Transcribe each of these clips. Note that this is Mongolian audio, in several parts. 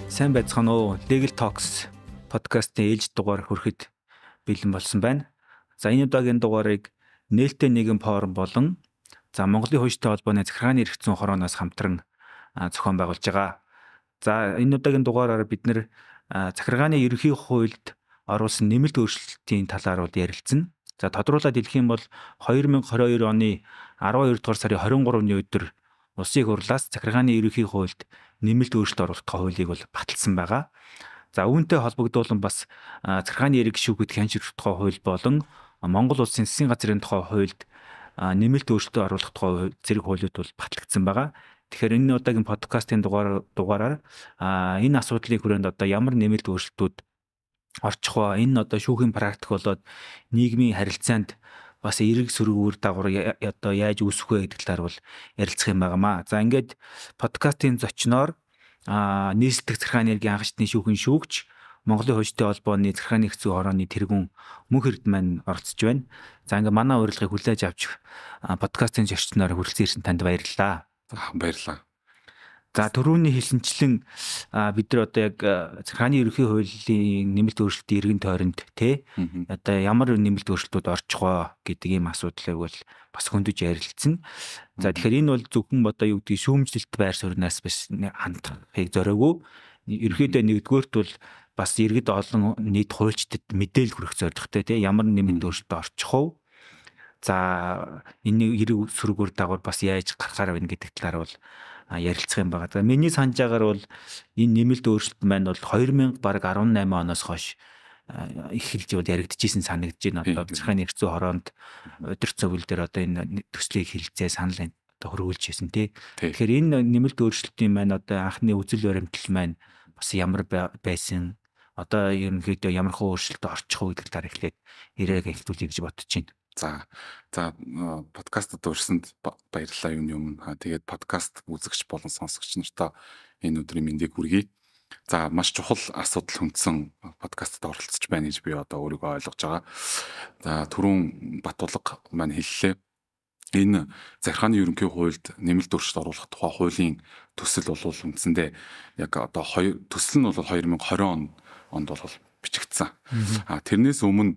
Сайн байцгаана уу? Legal Talks подкастын ээлж дугаар хүрэхэд бэлэн болсон байна. За энэ удаагийн дугаарыг нээлттэй нийгэм форум болон Монголын хуульчдын холбооны захиргааны эрх зүйн хорооноос хамтран зохион байгуулж байгаа. За энэ удаагийн дугаараар бид нэр захиргааны ерөнхий хуульд оруулсан нэмэлт өөрчлөлтийн талаар ярилцсан. За тодруулаад хэлэх юм бол 2022 оны 12 дугаар сарын 23-ны өдөр Улсын Их Хурлаас захиргааны ерөнхий хуульд нэмэлт өөрчлөлт оруулах тухай хуулийг бол баталсан байгаа. За үүнтэй холбогдуулан бас захиргааны хэрэг шүүхэд хянан тухай хууль болон Монгол Улсын засгийн газрын тухай хуульд нэмэлт өөрчлөлт оруулах тухай зэрэг хуулиуд бол батлагдсан байгаа. Тэгэхээр энэ удаагийн подкастын дугаараар энэ асуудлыг хүрээнд ямар нэмэлт өөрчлөлтүүд орчих вэ? Энэ шүүхийн практик болоод нийгмийн харилцаанд бас эрэг сөргөөр дагавар яаж үүсэх вэ гэдэг талаар бол ярилцах юм байнамаа. За ингээд подкастын зочноор нийслэлдэх захиргааны хэргийн анхчдын шүүхийн шүүгч Монголын хуульчдын холбооны захиргааны эрх зүйн хорооны тэргүүн мөнх эрд маань оролцож байна. За ингээд манай урилгыг хүлээж авч подкастын зочноор хүрэлцэн ирсэн танд баярлалаа. Баярлалаа. За түрүүний хэлсэнчлэн бид нар яг захиргааны ерөнхий хуулийн нэмэлт өөрчлөлтийн эргэн тойронд ямар нэмэлт өөрчлөлтүүд орчих вэ гэдэг ийм асуудлыг бол бас хөндөж ярилцсан. За тэгэхээр энэ бол зөвхөн юу гэдгийг шүүмжлэлт байр сууриас биш хандахыг зориогүй. Ерөнхийдөө нэгдүгээрт бол бас иргэд олон нийт хуульчдад мэдээлэл хүргэх зорилготой ямар нэмэлт өөрчлөлт орчих вэ? За энэ эрэг сөргөөр дагавар бас яаж гарахаар байна гэдэг талаар бол ярилцах юм байна. За миний санаж байгаагаар бол энэ нэмэлт өөрчлөлт маань бол 2018 оноос хойш эхэлж яригдчихсэн санагдаж байна. Захиргааны эрх зүйн хороонд өдөр цовл дээр энэ төслийг хэлэлцээ санал хөрвүүлж ирсэн тий. Тэгэхээр энэ нэмэлт өөрчлөлтийн маань анхны үзэл баримтлал маань бас ямар байсан ерөнхийдөө ямар хөө өөрчлөлт орчих вэ гэдэг талаар эхлээд ирээд хэлтүүлье гэж бодож байна. За подкастад урьсанд баярлалаа юм. Тэгээд подкаст үзэгч болон сонсогч нартай энэ өдрийн мэндийг хүргэе. За маш чухал асуудал хүндсэн подкастад оролцож байна гэж би өөрийгөө ойлгож байгаа. За түрүүн Батулга маань хэллээ. Энэ захиргааны ерөнхий хуульд нэмэлт өөрчлөлт оруулах тухай хуулийн төсөл бол үндсэндээ яг төсөл нь бол 2020 онд бол бичигдсэн. Тэрнээс өмнө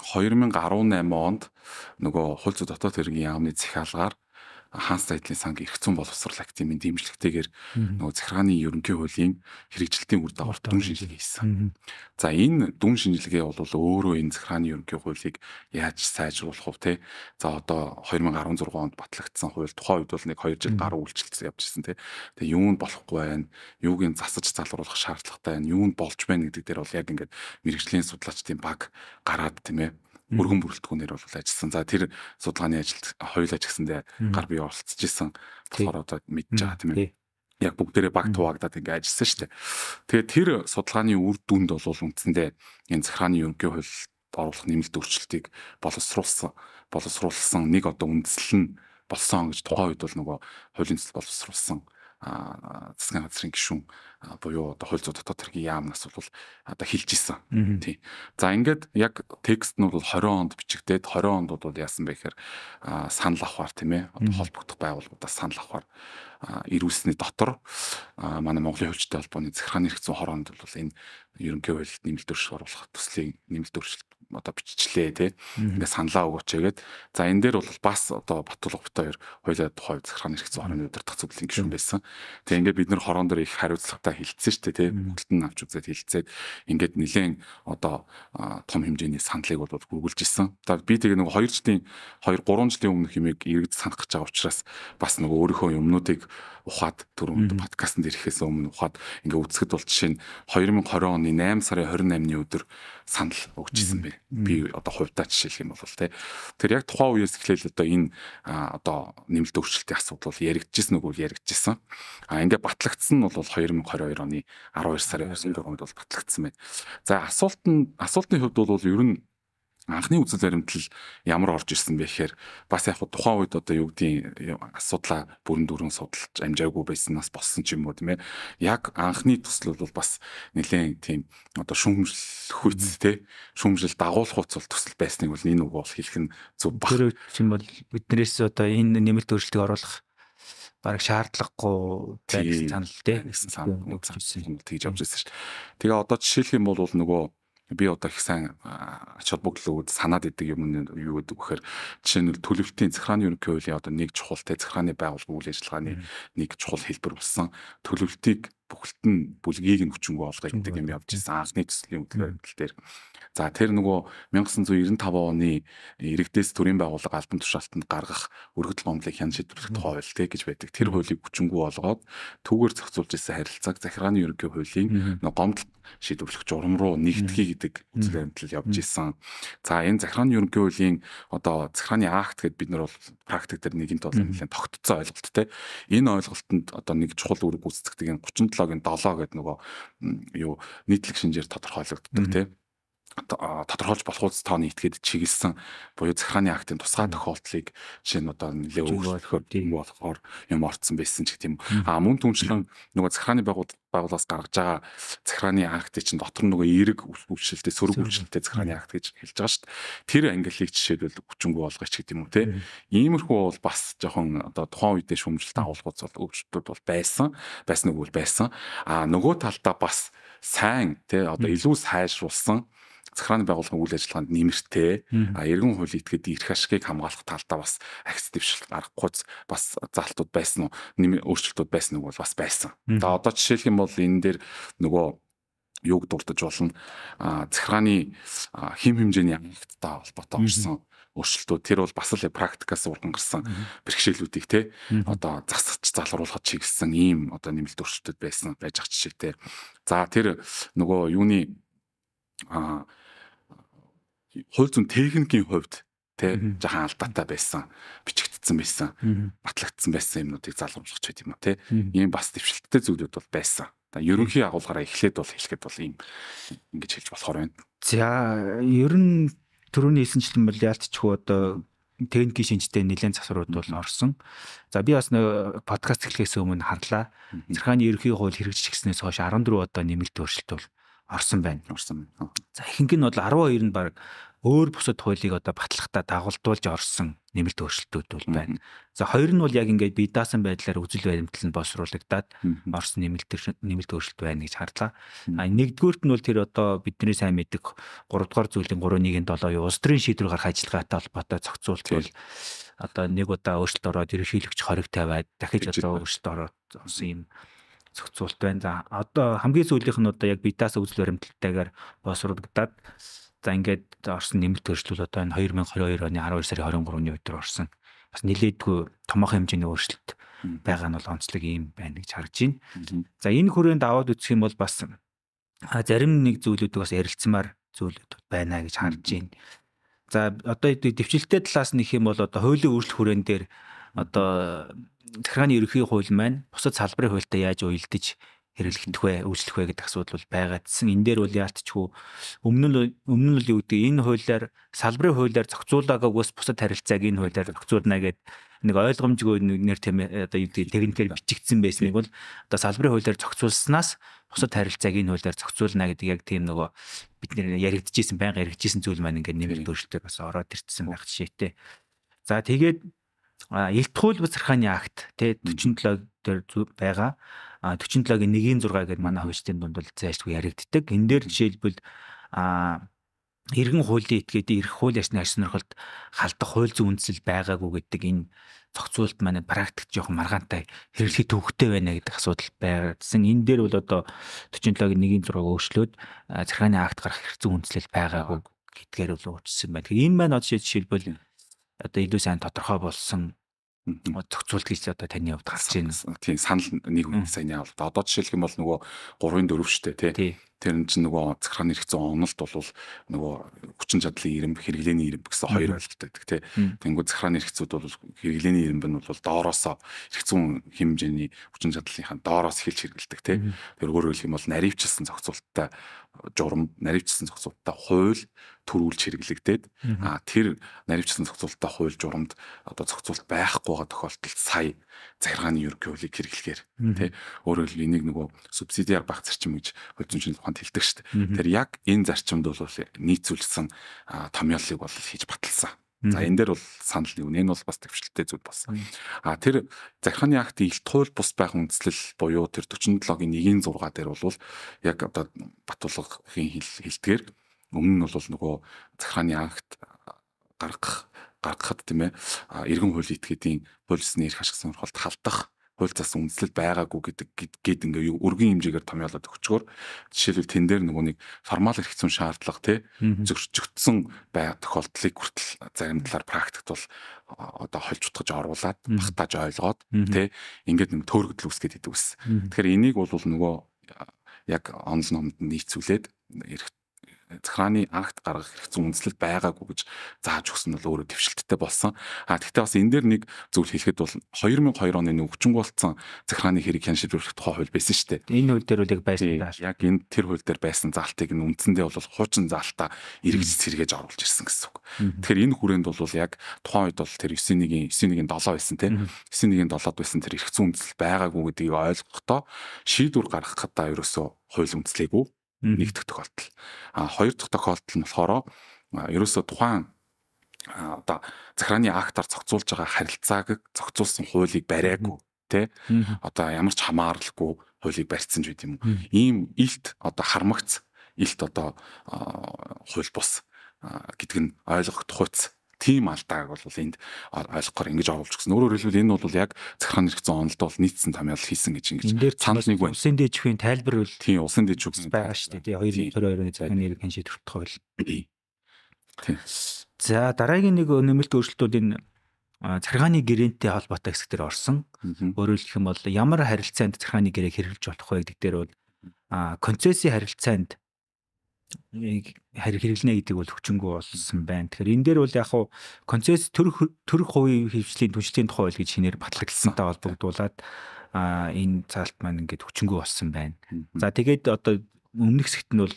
2018 онд нөгөө хууль зүйн дотоод хэргийн яамны захиалгаар хаанс сайдлын санг эрх зүйн боловсрол актын дэмжлэгтэйгээр нөгөө захиргааны ерөнхий хуулийн хэрэгжилтийн үр дагавар дүн шинжилгээ хийсэн. За энэ дүн шинжилгээ бол өөрөө энэ захиргааны ерөнхий хуулийг яаж сайжруулах вэ те? За 2016 онд батлагдсан хууль тухай үед бол 2 жил гаруй үйлчлэлт явж ирсэн те. Тэгээ юунд болохгүй байна? Юуг нь засаж залруулах шаардлагатай байна? Юунд болж байна гэдэг дээр бол яг ингээд мэрэгжлийн судлаачдын баг гараад тийм ээ. Өргөн бүрэлдэхүүнээр бол ажилласан. За тэр судалгааны ажилд хоёул ажилласандээ гар бие оролцож исэн. Тэгэхээр мэдж байгаа тийм ээ. Яг бүгдээрээ баг туваагдаад ингээд ажилласан шүү дээ. Тэгээд тэр судалгааны үр дүнд бол үндсэндээ энэ захиргааны ерөнхий хуульд оруулах нэмэлт өөрчлөлтийг боловсруулсан нэг үндэслэл нь болсон гэж тухайн үед бол нөгөө хуулийн төсөл боловсруулсан засгийн газрын гишүүн буюу хууль зүйн дотоод хэргийн яамнаас бол хэлж исэн. Тийм. За ингээд яг текст нь бол 20 онд бичигдээд 20 онд бол яасан бэ гэхээр санал авахар тийм ээ холбогдох байгууллагуудаас санал авахар ирүүлсний дотор манай Монголын хуульчдын холбооны захиргааны эрх зүйн хороонд бол энэ ерөнхий хуульд нэмэлт өөрчлөлт оруулах төслийн нэмэлт өөрчлөлт биччихлээ тий. Ингээд саналаа өгөөч гэгээд за энэ дээр бол бас Батулга бит хоёр хоёулаа тухай захиргааны эрх зүйн хорооны удирдах зөвлөлийн гишүүн байсан. Тэгээ ингээд бид нэр хорон дээр их хариуцлагатай хэлсэн шүү дээ тий. Бүгдэлд нь авч үзээд хэлцээд ингээд нэлээд том хэмжээний саналыг бол гүгүүлж исэн. За би тэгээ нэг 2 жилийн 3 жилийн өмнөх юмыг иргэд санах гэж байгаа учраас бас нэг өөрийнхөө юмнуудыг ухаад түрүүнд подкастт ирэхээс өмнө ухаад ингээд үзэхэд бол жишээ нь 2020 оны 8 сарын 28-ны өдөр санал өгчсэн бэ. Би хувьдаа жишээлх юм бол те. Тэр яг тухайн үеэс эхлээл энэ нэмэлт өөрчлөлтийн асуудал бол яригдчихсэн үгүй яригдчихсэн. Ингээд батлагдсан нь бол 2022 оны 12 сарын 24-нд бол батлагдсан байна. За асуултны хувьд бол ер нь анхны үзэл баримтлал ямар орж ирсэн бэ гэхээр бас яг тухайн үед юу гэдгийг асуудлаа бүрэн дүрэн судалж амжаагүй байснаас болсон ч юм уу тийм ээ. Яг анхны төсөл бол бас нэлээд тийм шүүмжлэх үйц те шүүмжил дагуулах хуц бол төсөл байсныг бол энэ үг бол хэлэх нь зөв баг. Тэр чинь бол биднээс энэ нэмэлт өөрчлөлтийг оруулах бараг шаардлагагүй байсан санал тий гэсэн санал тэгж явж байсан шүү дээ. Тэгээ одоо жишээлх юм бол нөгөө би одоо их сайн ач холбогдлууд санаад идэг юм юу гэдэг вэхээр жишээ нь төлөвлөлтийн захиргааны ерөнхий хуулийн одоо нэг чухал захиргааны байгууллага үйл ажиллагааны нэг чухал хэлбэр болсон төлөвлөлтийг бүхэлд нь бүлгийг нь хүчингү олгоё гэдэг юм явж ирсэн анхны төслийн хөтөлбөр дээр. За тэр нөгөө 1995 оны иргэдээс төрийн байгууллага албан тушаалтанд гаргах өргөдөл гомдлыг хянан шийдвэрлэх тухай хууль гэж байдаг. Тэр хуулийг хүчингү олгоод түүгээр зохицуулж ирсэн харилцааг захиргааны ерөнхий хуулийн нөгөө гомдол шийдвэрлэх журам руу нэгтгэе гэдэг үзэл баримтлал явж ирсэн. За энэ захиргааны ерөнхий хуулийн одоо захиргааны акт гэдээ бид нар бол практик дээр нэгэнт бол нэлээд тогтцсон ойлголт те. Энэ ойлголтод одоо нэг чухал үүрэг гүйцэтгэдэг энэ 37-гийн 7 гэдэг нөгөө юу нийтлэг шинжээр тодорхойлогддог те. Тодорхойлж болох үс тооны этгээд чиглэсэн буюу захиргааны актын тусгай тохиолдлыг жишээ нь одоо нэлээд өөрчлөлтөөр болохоор юм орцсон байсан ч гэх юм. Мөн түншлэн нөгөө захиргааны байгууллагаас гаргаж байгаа захиргааны актыг чинь дотор нөгөө эерэг үйлчлэлтэй сөрөг үйлчлэлтэй захиргааны акт гэж хэлж байгаа шүү дээ. Тэр ангиллыг жишээлбэл хүчингү олгоч гэдэг юм уу те. Иймэрхүү бол бас жоохон одоо тухайн үедээ шүүмжлэлт агуулгууд бол өөрчлөлтүүд бол байсан үгүй байсан. Нөгөө талдаа бас сайн те одоо илүү сайжруулсан захиргааны байгууллагын үйл ажиллагаанд нэмэртэй эргэн хуулийн этгээд эрх ашигыг хамгаалах талдаа бас ахиц дэвшилт аргагүй бас залтууд байсан уу өөрчлөлтүүд байсан уу бол бас байсан. Одоо жишээлх юм бол энэ дээр нөгөө юуг дурдж болно захиргааны хэм хэмжээний ангалттай холбоотой орсон өөрчлөлтүүд тэр бол бас л практикаас урган гарсан бэрхшээлүүдийг те одоо засагч залруулахад чиглэсэн ийм одоо нэмэлт өөрчлөлтүүд байсан байж ах жишээтэй. За тэр нөгөө юуны хууль зүйн техникийн хувьд те жахан алдаатай байсан, бичигдсэн байсан, батлагдсан байсан юмнуудыг залгамжлах ч гэдэм юм те. Ийм бас дэвшилттэй зүйлүүд бол байсан. Ерөнхий агуулгаараа эхлээд бол хэлэхэд бол ийм ингэж хэлж болохоор байна. За ер нь түрүүний хэлсэнчлэн бол яалтчгүй одоо техникийн шинжтэй нэлээд засварууд бол орсон. За би бас нэг подкаст эхлэхээс өмнө харлаа. Захиргааны ерөнхий хууль хэрэгжиж гиснээс хойш 14 одоо нэмэлт өөрчлөлт бол орсон байна. За ихэнх нь бол 12 нь баг өөр бусад хуулийг одоо батлахтаа дагалдуулж орсон нэмэлт өөрчлөлтүүд бол байна. За хоёр нь бол яг ингээд бие даасан байдлаар үзэл баримтлал нь боловсруулагдаад орсон нэмэлт өөрчлөлт байна гэж харлаа. Нэгдүгüүрт нь бол тэр одоо бидний сайн мэддэг 3 дугаар зүйлийн 3.1.7 улс төрийн шийдвэр гаргах ажиллагаатай холбоотой зохицуулт бол одоо нэг удаа өөрчлөлт ороод ерөнхийлөгч хориг тавиад дахиж одоо өөрчлөлт ороод орсон юм зохицуулт байна. За одоо хамгийн сүүлийнх нь одоо яг бие даасан үзэл баримталтайгаар боловсруулагдаад за ингээд орсон нэмэлт өөрчлөлт одоо энэ 2022 оны 12 сарын 23-ны өдөр орсон. Бас нэлээдгүй томоохон хэмжээний өөрчлөлт байгаа нь бол онцлог юм байна гэж харж байна. За энэ хүрээнд аваад үзэх юм бол бас зарим нэг зүйлүүдийг бас ярилцмаар зүйлүүд байна гэж харж байна. За одоо дэвшилттэй талаас нь их юм бол одоо хуулийн өөрчлөлт хүрээн дээр одоо захиргааны ерөнхий хууль маань бусад салбарын хуультай яаж уялдаж хэрэглэгдэх вэ, өөрчлөх вэ гэдэг асуудал бол байгаадсан. Энэ дээр бол яалтчгүй өмнө нь л юу гэдэг энэ хуулиар салбарын хуулиар зохицуулаагаас бусад харилцааг энэ хуулиар зохицуулна гэдэг нэг ойлгомжгүй нэр тийм одоо юу гэдэг техникээр бичигдсэн байсныг бол одоо салбарын хуулиар зохицуулснаас бусад харилцааг энэ хуулиар зохицуулна гэдэг яг тийм нөгөө бид нэр яригдчихсэн байнга яригдчихсэн зүйл маань ингээд нэмэлт өөрчлөлтөөр бас ороод ирсэн байх жишээтэй. За тэгээд элт хууль захиргааны акт тэ 47 дээр байгаа. 47-гийн 1.6 гэдэг манай хуульчдын дунд бол зайлшгүй яригддаг. Энэ дээр жишээлбэл эргэн хуулийн этгээд эрх хууль ясны аж сонирхолд халдах хууль зүйн үндсэл байгаагүй гэдэг энэ зохицуулт маань практик жоохон маргаантай хэрэглэх төвөгтэй байна гэдэг асуудал байсан. Энэ дээр бол одоо 47-гийн 1.6 өөрчлөөд захиргааны акт гарах эрх зүйн үндслэл байгаагүй гэдгээр бол өөрчилсөн байна. Тэгэхээр энэ маань одоо жишээлбэл одоо илүү сайн тодорхой болсон зохицуулт гэж одоо таны хувьд гарч байна. Тийм санал нэг үе саяны авалт. Одоо жишээлх юм бол нөгөө 3-4 штэ тий. Тэр нь чинь нөгөө захиргааны эрх зүйн онолт бол нөгөө хүчин чадлын ирэмб хэрэглээний ирэмб гэсэн хоёр ойлголт байдаг тий. Тэнгүү захиргааны эрх зүйд бол хэрэглээний ирэмб нь бол доороосоо эрх зүйн хэмжээний хүчин чадлынхаа доороос эхэлж хэрэгэлдэг тий. Тэр өөрөөр хэлэх юм бол наривчлсан зохицуулттай журам, наривчлсан зохицуулттай хууль төрүүлж хэрэглэгдээд тэр наривчлсан зохицуулттай хууль журамд одоо зохицуулт байхгүй байгаа тохиолдолд сая захиргааны ерөнхий хуулийг хэрэглэхээр тий өөрөөр хэлбэл энийг нөгөө субсидиар баг зарчим гэж хууль зүйн шинжилгээ ухаанд хэлдэг шүү дээ. Тэр яг энэ зарчимд бол нийцүүлсэн томьёолыг бол хийж баталсан За энэ дээр бол санал нэгнэ. Энэ бол бас төвшлөлтэй зүйл болсон. Тэр Захиргааны акт илт хууль бус байх үндслэл буюу тэр 47-гийн 1-ийн 6 дээр бол яг одоо баталгын хэлтгээр өмнө нь бол нөгөө Захиргааны акт гаргахад тийм ээ иргэн хууль этгээдийн хууль ёсны эрх ашиг сонирхолт халдах хууль засан үндслэл байгаагүй гэдэг ингээ өргөн хэмжээгээр томьёолоод өгчгөр жишээлбэл тэн дээр нөгөө нэг формал эрх зүйн шаардлага тий зөрчигдсөн бай тохиолдлыг хүртэл зарим талаар практикт бол одоо хольж утгаж оруулаад багтааж ойлгоод тий ингээд нэг төөрөгдөл үүсгээд идэв ус. Тэгэхээр энийг бол нөгөө яг онл номд нийцүүлээд Захиргааны акт гаргах эрх зүйн үндслэл байгаагүй гэж зааж өгсөн нь өөрөө төвшлөлттэй болсон. Гэхдээ бас энэ дээр нэг зүйл хэлэхэд бол 2002 оны өвчнөг болсон Захиргааны хэрэг шийдвэрлэх тухай хууль байсан шүү дээ. Энэ хууль дээр үл яг байсан. Яг энэ тэр хууль дээр байсан заалтыг нь үндсэндээ бол хуучин заалтаа эргэж сэргээж оруулж ирсэн гэсэн үг. Тэгэхээр энэ хүрээнд бол яг тухайн үед бол тэр 9-1-7 байсан тийм 9-1-7-д байсан тэр эрх зүйн үндслэл байгаагүй гэдгийг ойлгохдоо шийдвэр гаргахад ерөөсөө хууль үндслээгүй нэг дэх тохиолдол. Хоёр дахь тохиолдол нь болохоор ерөөсөө тухайн одоо Захиргааны актаар зохицуулж байгаа харилцааг зохицуулсан хуулийг бариагүй тий одоо ямар ч хамааралгүй хуулийг барьсан ч гэдэм юм. Ийм илт одоо хармагц илт одоо хууль бус гэдэг нь ойлгох тухайц тийм алдааг бол энд ойлгохоор ингэж оруулж өгсөн. Өөрөөр хэлбэл энэ бол яг Захиргааны эрх зүйн онолд бол нийцсэн томьёол хийсэн гэж ингэж санал нэг байна. Улсын дэжхийн тайлбар бол тийм улсын дэжх байгаа шүү дээ. 222-ны Захиргааны эрх шийдвэрлэх тухай. Тийм. За дараагийн нэг нэмэлт өөрчлөлтүүд энэ Захиргааны гэрээнтэй холбоотой хэсэг дээр орсон. Өөрөөр хэлэх юм бол ямар харилцаанд Захиргааны гэрээг хэрэглэж болох вэ гэдэг дээр бол концессийн харилцаанд хэрэглэнэ гэдэг бол хүчингү болсон байна. Тэгэхээр энэ дээр бол яг хуу концесс төрөх хувийн хөвчлийн түншлэлийн тухай хууль гэж шинээр батлагдсантай холбогдуулаад энэ цаалт маань ингээд хүчингү болсон байна. За тэгээд одоо өмнөх хэсэгт нь бол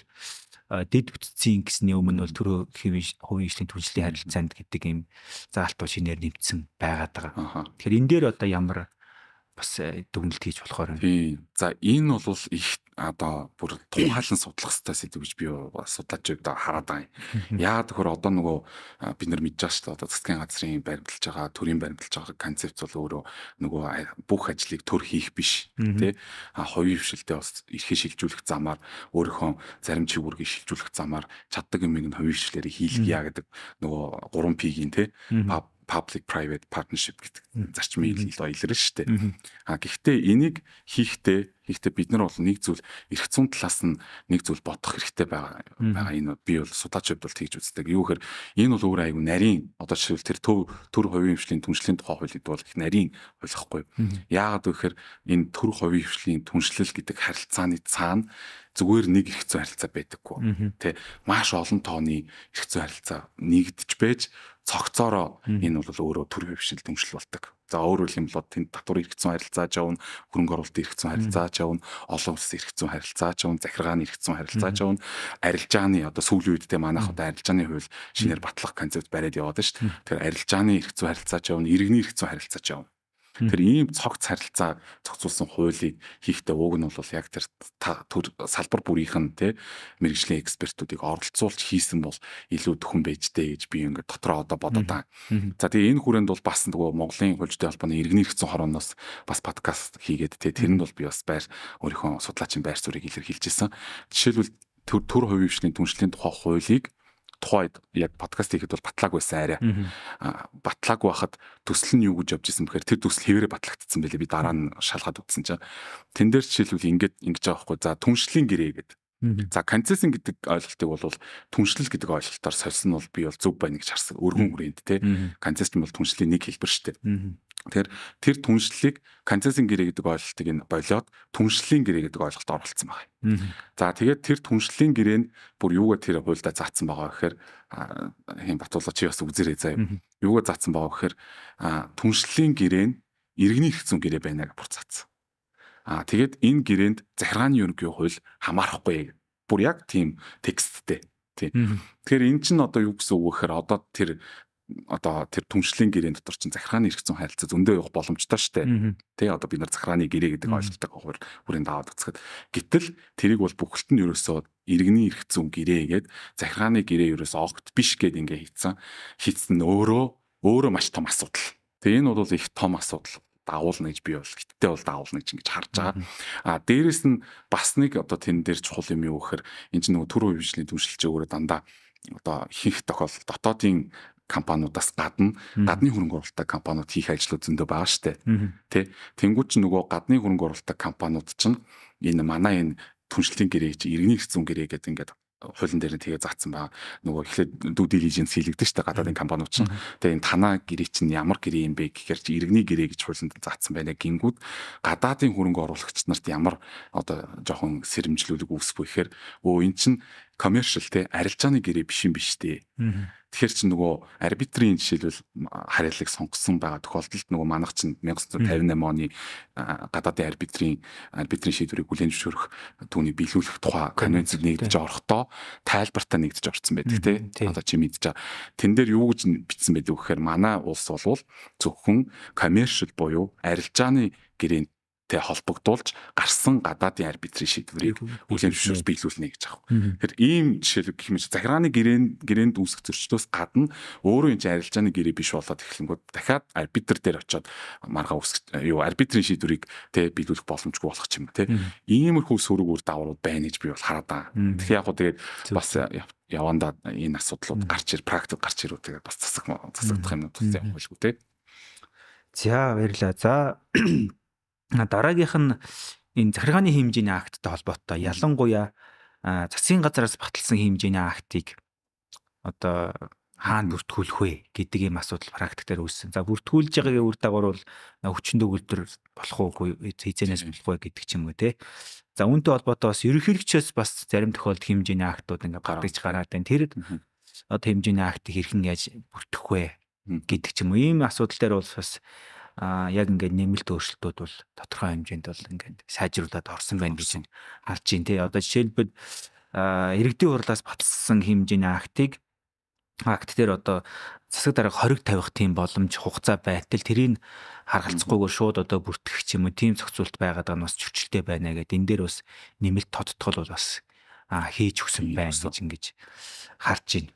дэд бүтцийн гэсний өмнө бол төрөх хувийн хөвчлийн түншлэлийн харилцаанд гэдэг ийм заалт бол шинээр нэмсэн байгаад байгаа. Тэгэхээр энэ дээр одоо ямар бас дүгнэлт хийж болохоор байна. За энэ бол их одоо бүр тухайлан судлах хэрэгтэй сэдв гэж би судлаач одоо хараад байгаа юм. Яагаад гэхээр одоо нөгөө бид нар мэдж байгаа шүү дээ. Одоо засгийн газрын баримталж байгаа, төрийн баримталж байгаа концепц бол өөрөө нөгөө бүх ажлыг төр хийх биш тий. Хувийн хвшилтэд бас эрхээ шилжүүлэх замаар өөрийнхөө зарим чигүүргийг шилжүүлэх замаар чаддаг юмыг нь хувийн хвшлэрээ хийлгийа гэдэг нөгөө 3P-гийн тий public private partnership гэдэг зарчмыг илэрнэ шүү дээ. Гэхдээ энийг хийхдээ бид нар бол нэг зүйл эрх зүйн талаас нь нэг зүйл бодох хэрэгтэй байгаа энэ би бол судлаач хувьд бол тэгж үздэг. Юу гэхээр энэ бол өөр аюу нарийн одоо жишээл тэр төр хувийн хвшлийн түншлэлийн тухай хууль гэдэг бол их нарийн ойлгохгүй. Яагаад гэхээр энэ төр хувийн хвшлийн түншлэл гэдэг харилцааны цаана зүгээр нэг эрх зүйн харилцаа байдаггүй. Тэ маш олон тооны эрх зүйн харилцаа нэгдэж байж цогцоороо энэ бол өөрөө төр хвшил түншлэл болдог. За өөрөөр хэлбэл тэнд татвар эрх зүйн харилцааж явна, хөрөнгө оруулалтын эрх зүйн харилцааж явна, олон улсын эрх зүйн харилцааж явна, захиргааны эрх зүйн харилцааж явна, арилжааны одоо сүүлийн үед те манайх одоо арилжааны хууль шинээр батлах концепт бариад яваад шүү дээ. Тэгэхээр арилжааны эрх зүйн харилцааж явна, иргэний эрх зүйн харилцааж явна. Тэр ийм цогц харилцаа зохицуулсан хуулийг хийхдээ уг нь бол яг тэр салбар бүрийнх нь те мэргэжлийн экспертүүдийг оролцуулж хийсэн бол илүү төхөн байжтэй гэж би ингээд дотроо одоо бодоод байгаа. За тэгээ энэ хүрээнд бол бас нөгөө Монголын хуульчдын холбооны иргэний эрх зүйн хорооноос бас подкаст хийгээд те тэрэнд бол би бас байр өөрийнхөө судлаачийн байр суурийг илэрхийлжсэн. Жишээлбэл төр хувийн хвшлийн түншлэлийн тухай хуулийг тухайд яг подкаст хийхэд бол батлааг байсан арай. Батлааг байхад төсөл нь юу гэж явж исэн бэхээр тэр төсөл хэвээрээ батлагдсан байлээ. Би дараа нь шалгаад үзсэн чинь. Тэн дээр жишээлбэл ингэж байгаа байхгүй. За түншлийн гэрээ гэдэг. За концессийн гэдэг ойлголтыг бол түншлэл гэдэг ойлголтоор сольсон бол би бол зөв байна гэж харсан. Өргөн хүрээнд те. Концессийн бол түншлийн нэг хэлбэр шүү дээ. Тэгэхээр тэр түншлэлийг концессийн гэрээ гэдэг ойлголтыг нь болоод түншлийн гэрээ гэдэг ойлголт оруулсан байна. За тэгээд тэр түншлийн гэрээ нь бүр юугаар тэр хуульдаа заасан байгаа гэхээр хэм Батулга чи бас үзэрэй заа. Юугаар заасан байгаа гэхээр түншлийн гэрээ нь иргэний эрх зүйн гэрээ байна гэж бүр заасан. Тэгээд энэ гэрээнд захиргааны ерөнхий хууль хамаарахгүй. Бүр яг тийм тексттэй. Тийм. Тэгэхээр эн чинь одоо юу гэсэн үг вэ гэхээр одоо тэр одоо тэр түншлэлийн гэрээний дотор чинь захиргааны эрх зүйн харилцаа зөндөө явах боломжтой штэ. Тэ одоо бид нар захиргааны гэрээ гэдэг ойлголтыг хүрээнд аваад үзэхэд гэтэл тэрийг бол бүхэлд нь ерөөсөө иргэний эрх зүйн гэрээ гээд захиргааны гэрээ ерөөсөө огт биш гэд ингээ хийцэн өөрөө маш том асуудал. Тэгээ энэ бол их том асуудал. Дагалдуулан гэж би бол гэтээ бол дагалдуулан гэж ингэж харж байгаа. Дээрэс нь бас нэг одоо тэн дээр чухал юм юу гэхээр энэ чинь нөгөө төр хувийн түншлэлч өөрөө дандаа одоо хийх тохиолдолд дотоодын компаниудаас гадны хөрөнгө оруулалттай компаниуд хийх ажлууд зөндөө байгаа штэ. Тэ тэнгуү чинь нөгөө гадны хөрөнгө оруулалттай компаниуд чинь энэ манай энэ түншлэлийн гэрээ чи иргэний эрх зүйн гэрээ гэдэг ингээд хуулийн дээр нь тэгээ заасан байгаа. Нөгөө эхлээд due diligence хийлэгдэн штэ гадаадын компаниуд чинь. Тэгээ энэ танаа гэрээ чинь ямар гэрээ юм бэ гэхээр чи иргэний гэрээ гэж хуулинд заасан байна. Гингүүд гадаадын хөрөнгө оруулагч нарт ямар одоо жоохон сэрэмжлүүлэг үүсэх вэ гэхээр энэ чинь commercial те арилжааны гэрээ биш юм биш те. Тэгэхээр чи нөгөө арбитрийн жишээлбэл харьяалыг сонгосон байгаа тохиолдолд нөгөө манайх чинь 1958 оны гадаадын арбитрийн шийдвэрийг бүлээн зөвшөөрөх түүний биелүүлэх тухай конвенцэд нэгдэж орохдоо тайлбартаа нэгдэж орсон байдаг тий. Одоо чи мэдж байгаа. Тэн дээр юу гэж бичсэн байдаг вэ гэхээр манай улс бол зөвхөн commercial буюу арилжааны гэрээнд холбогдуулж гарсан гадаадын арбитрийн шийдвэрийг бүлээн зөвшөөрж биелүүлнэ гэж аах. Тэгэхээр ийм жишээлбэл гэх мэт захиргааны гэрээнд үүсэх зөрчлөөс гадна өөрөө энэ арилжааны гэрээ биш болоод эхлэнгүүд дахиад арбитр дээр очиод маргаа үүсгэж арбитрийн шийдвэрийг биелүүлэх боломжгүй болох юм те. Иймэрхүү сөрөг үр дагаврууд байна гэж би бол хараад байгаа. Тэгэхээр яг гоо тэгээд бас явандаа энэ асуудлууд практик гарч ирүү тэгээд бас засагдах юмнууд бас явах байлгүй те. За баярлалаа. За дараагийнх нь энэ захиргааны хэмжээний акттай холбоотой ялангуяа засгийн газраас баталсан хэмжээний актыг одоо хаана бүртгүүлэх вэ гэдэг ийм асуудал практик дээр үүссэн. За бүртгүүлж байгаагийн үр дагавар бол хүчин төгөлдөр болох уугүй хязгаарнаас болох вэ гэдэг ч юм уу те. За үүнтэй холбоотой бас ерөнхийлөгчөөс бас зарим тохиолдолд хэмжээний актууд ингээ гараад байна. Тэр одоо хэмжээний актыг хэрхэн яаж бүртгэх вэ гэдэг ч юм уу. Ийм асуудал дээр бол бас яг ингээд нэмэлт өөрчлөлтүүд бол тодорхой хэмжээнд бол ингээд сайжруулаад орсон байна гэж харж байна тий. Одоо жишээлбэл иргэдийн хурлаас баталсан хэмжээний акт дээр одоо засаг дарга хориг тавих тийм боломж хугацаа байтал тэрийг харгалзахгүйгээр шууд одоо бүртгэх ч юм уу тийм зохицуулт байгаад байгаа нь бас зөрчилтэй байна гэдэг. Энэ дээр бас нэмэлт тодтгол бол бас хийж өгсөн байна гэж ингэж харж байна.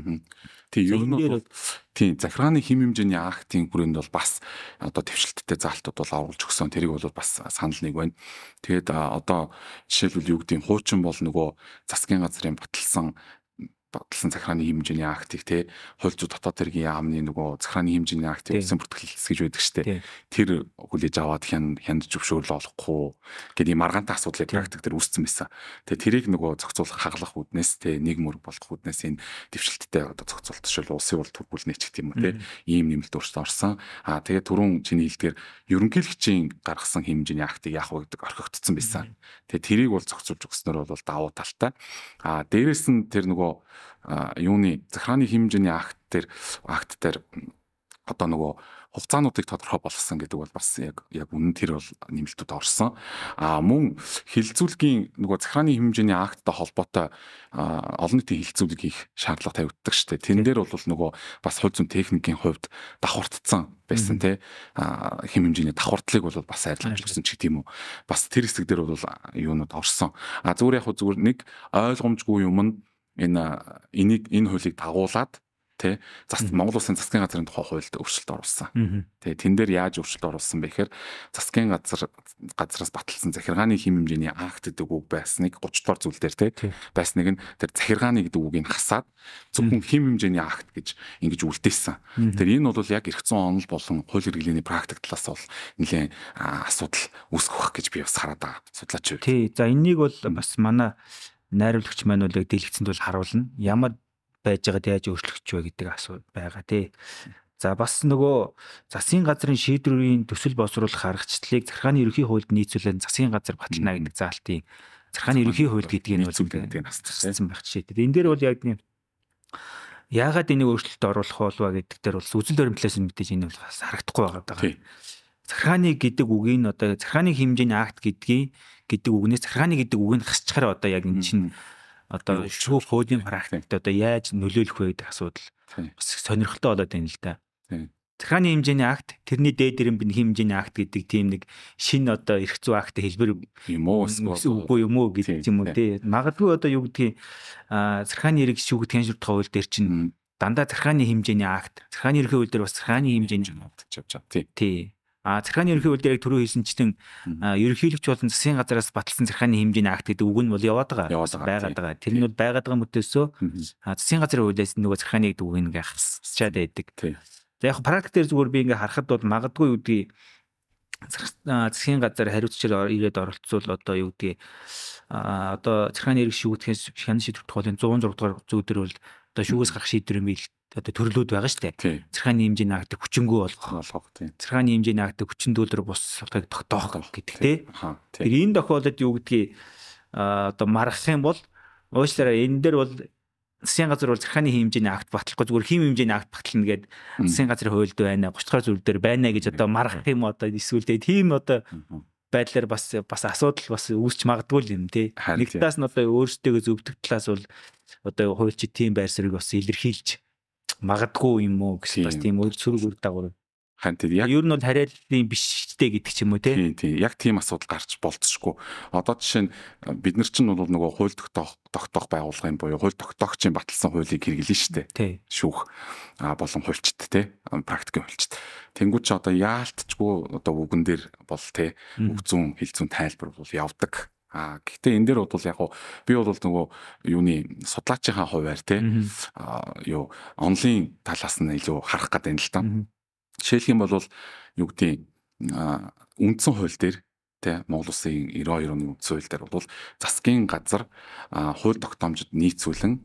Тийм ер нь бол тийм захиргааны хэм хэмжээний актын хүрээнд бол бас одоо твшилттэй заалтууд бол оруулж өгсөн. Тэрийг бол бас санал нэг байна. Тэгээд одоо жишээлбэл юу гэдэг хуучин бол нөгөө засгийн газрын баталсан захиргааны хэм хэмжээний актыг те хууль зүйн дотоод хэргийн яамны нөгөө захиргааны хэм хэмжээний актыг улсын бүртгэл хэсгэж байдаг штэ. Тэр хүлээж аваад хянд зөвшөөрөл олохгүй гэдэг маргаантай асуудлыг практик дээр үүссэн байсан. Тэгээ тэрийг нөгөө зохицуулах хаглах үднээс те нэг мөр болох үднээс энэ дэвшилттэй одоо зохицуулт жишээл улсын урд төрбөлнэ ч гэх юм уу те ийм нэмэлт өөрчлөлт орсон. Тэгээ түрүүн чиний хэлдгээр ерөнхийлөгчийн гаргасан хэм хэмжээний актыг яах вэ гэдэг орхигдсон байсан. Тэгээ тэрийг бол зохицуулж өгснөр бол давуу талтай. Дээрээс нь тэр нөгөө юуны захиргааны хэм хэмжээний акт дээр одоо нөгөө хугацаануудыг тодорхой болгосон гэдэг бол бас яг үнэн тэр бол нэмэлтүүд орсон. Мөн хилцүүлгийн нөгөө захиргааны хэм хэмжээний акттай холбоотой олон нийтийн хилцүүлэг хийх шаардлага тавигддаг шүү дээ. Тэн дээр бол нөгөө бас хууль зүйн техникийн хувьд давхардсан байсан те хэм хэмжээний давхардлыг бол бас арилгаж өгсөн ч гэдэм үү. Бас тэр хэсэг дээр бол юунууд орсон. Зүгээр нэг ойлгомжгүй юм нь энэ хуулийг дагуулад тий Монгол Улсын засгийн газрын тухай хуульд өөрчлөлт оруулсан. Тэгээ тэн дээр яаж өөрчлөлт оруулсан бэ гэхээр засгийн газраас баталсан захиргааны хэм хэмжээний акт гэдэг үг байсныг 30 дугаар зүйл дээр тий байсныг нь тэр захиргааны гэдэг үгийг хасаад зөвхөн хэм хэмжээний акт гэж ингэж үлдээсэн. Тэр энэ бол яг эрх зүйн онол болон хууль хэрэглээний практик талаас бол нэлээд асуудал үүсгэх байх гэж би бас хараад байгаа. Судлаач юу. Тий. За энэнийг бол бас манай найруулагч маань бол дэлгэцэнд бол харуулна. Ямар байж байгаад яаж өөрчлөгч вэ гэдэг асуулт байгаа тий. За бас нөгөө засгийн газрын шийдвэрийн төсөл боловсруулах аргачлалыг захиргааны ерөнхий хуульд нийцүүлэн засгийн газар батална гэдэг заалтын захиргааны ерөнхий хуульд гэдгийг нь бол хасцсан байх жишээтэй. Энэ дээр бол яг нэг яагаад энийг өөрчлөлт оруулах болов гэдэг дээр бол үзэл баримтлаас нь мэдээж энэ бол бас харагдахгүй байгаа. Захиргааны гэдэг үгийн одоо захиргааны хэмжээний акт гэдэг үгнээс захиргааны гэдэг үг нь хасчихараа одоо яг энэ чинь одоо шүүх хуулийн практикт одоо яаж нөлөөлөх вэ гэдэг асуудал бас сонирхолтой болоод байна л да. Захиргааны хэмжээний акт, тэрний дээд ирэмбэн хэмжээний акт гэдэг тийм нэг шинэ одоо эрх зүйн акт хэлбэр юм уу үгүй юм уу гэдэг юм уу тий. Магадгүй одоо юу гэдгийг захиргааны хэрэг шүүхэд хяншилт хууль дээр чинь дандаа захиргааны хэмжээний акт, захиргааны ерөнхий хууль дээр бас захиргааны хэмжээний акт тий. Захиргааны ерөнхий хууль дээр түрүү хэлсэнчлэн ерөнхийлөгч болон засгийн газраас баталсан захиргааны хэмжээний акт гэдэг үг нь бол яваад байгаа. Тэр нь бол байгаад байгаа мөтөөсөө засгийн газрын хуулиас нөгөө захиргааны гэдэг үг ингээ хасчаад байдаг. За яг практик дээр зүгээр би ингээ харахад бол магадгүй юу гэдгийг засгийн газар хариуцчаар ирээд оролцвол одоо юу гэдгийг одоо захиргааны хэрэг шүүхэд хянан шийдвэрлэх хуулийн 106 дугаар зүй дээр бол одоо шүүгээс гарах шийдвэр одоо төрлүүд байгаа шүү дээ. Захиргааны хэмжээний акт хүчингүй болгох. Захиргааны хэмжээний акт хүчиндүүлэр бус суулгыг тогтоох гэдэг тий. Тэр энэ тохиолдолд юу гэдгийг одоо маргах юм бол уучлаарай энэ дээр бол засгийн газар бол захиргааны хэмжээний акт батлахгүй зүгээр хим хэмжээний акт батлна гэдэг засгийн газрын хуульд байна 30 дугаар зүйл дээр байна гэж одоо маргах юм одоо эсвэл тийм одоо байдлаар бас асуудал бас үүсч магадгүй юм тий. Нэг талаас нь одоо өөрсдөө зөвдөх талаас бол одоо хуульчдын байр суурийг бас илэрхийлж магадгүй юм уу гэсэн бас тийм сөрөг үр дагавар яг ер нь бол хариаллын биштэй гэдэг ч юм уу тий. Яг тийм асуудал гарч болцсохгүй. Одоо жишээ нь бид нар чинь бол нөгөө хууль тогтоох байгууллагын буюу хууль тогтоогчийн баталсан хуулийг хэрэглэн штэ. Шүүх болон хуульчд тий. Практикийн хуульчд. Тэнгүүд чи одоо яалтчгүй одоо үгэн дээр бол тий. Үг зүүн хэл зүүн тайлбар бол явдаг. Гэхдээ энэ дээр бол яг би бол нөгөө юуны судлаачийн хувьар тий. Юу онлын талаас нь илүү харах гэдэг юм л та. Жишээлх юм бол юу гэдэг үндсэн хууль дээр тий Монгол Улсын 92 оны үндсэн хууль дээр бол засгийн газар хууль тогтоомжид нийцүүлэн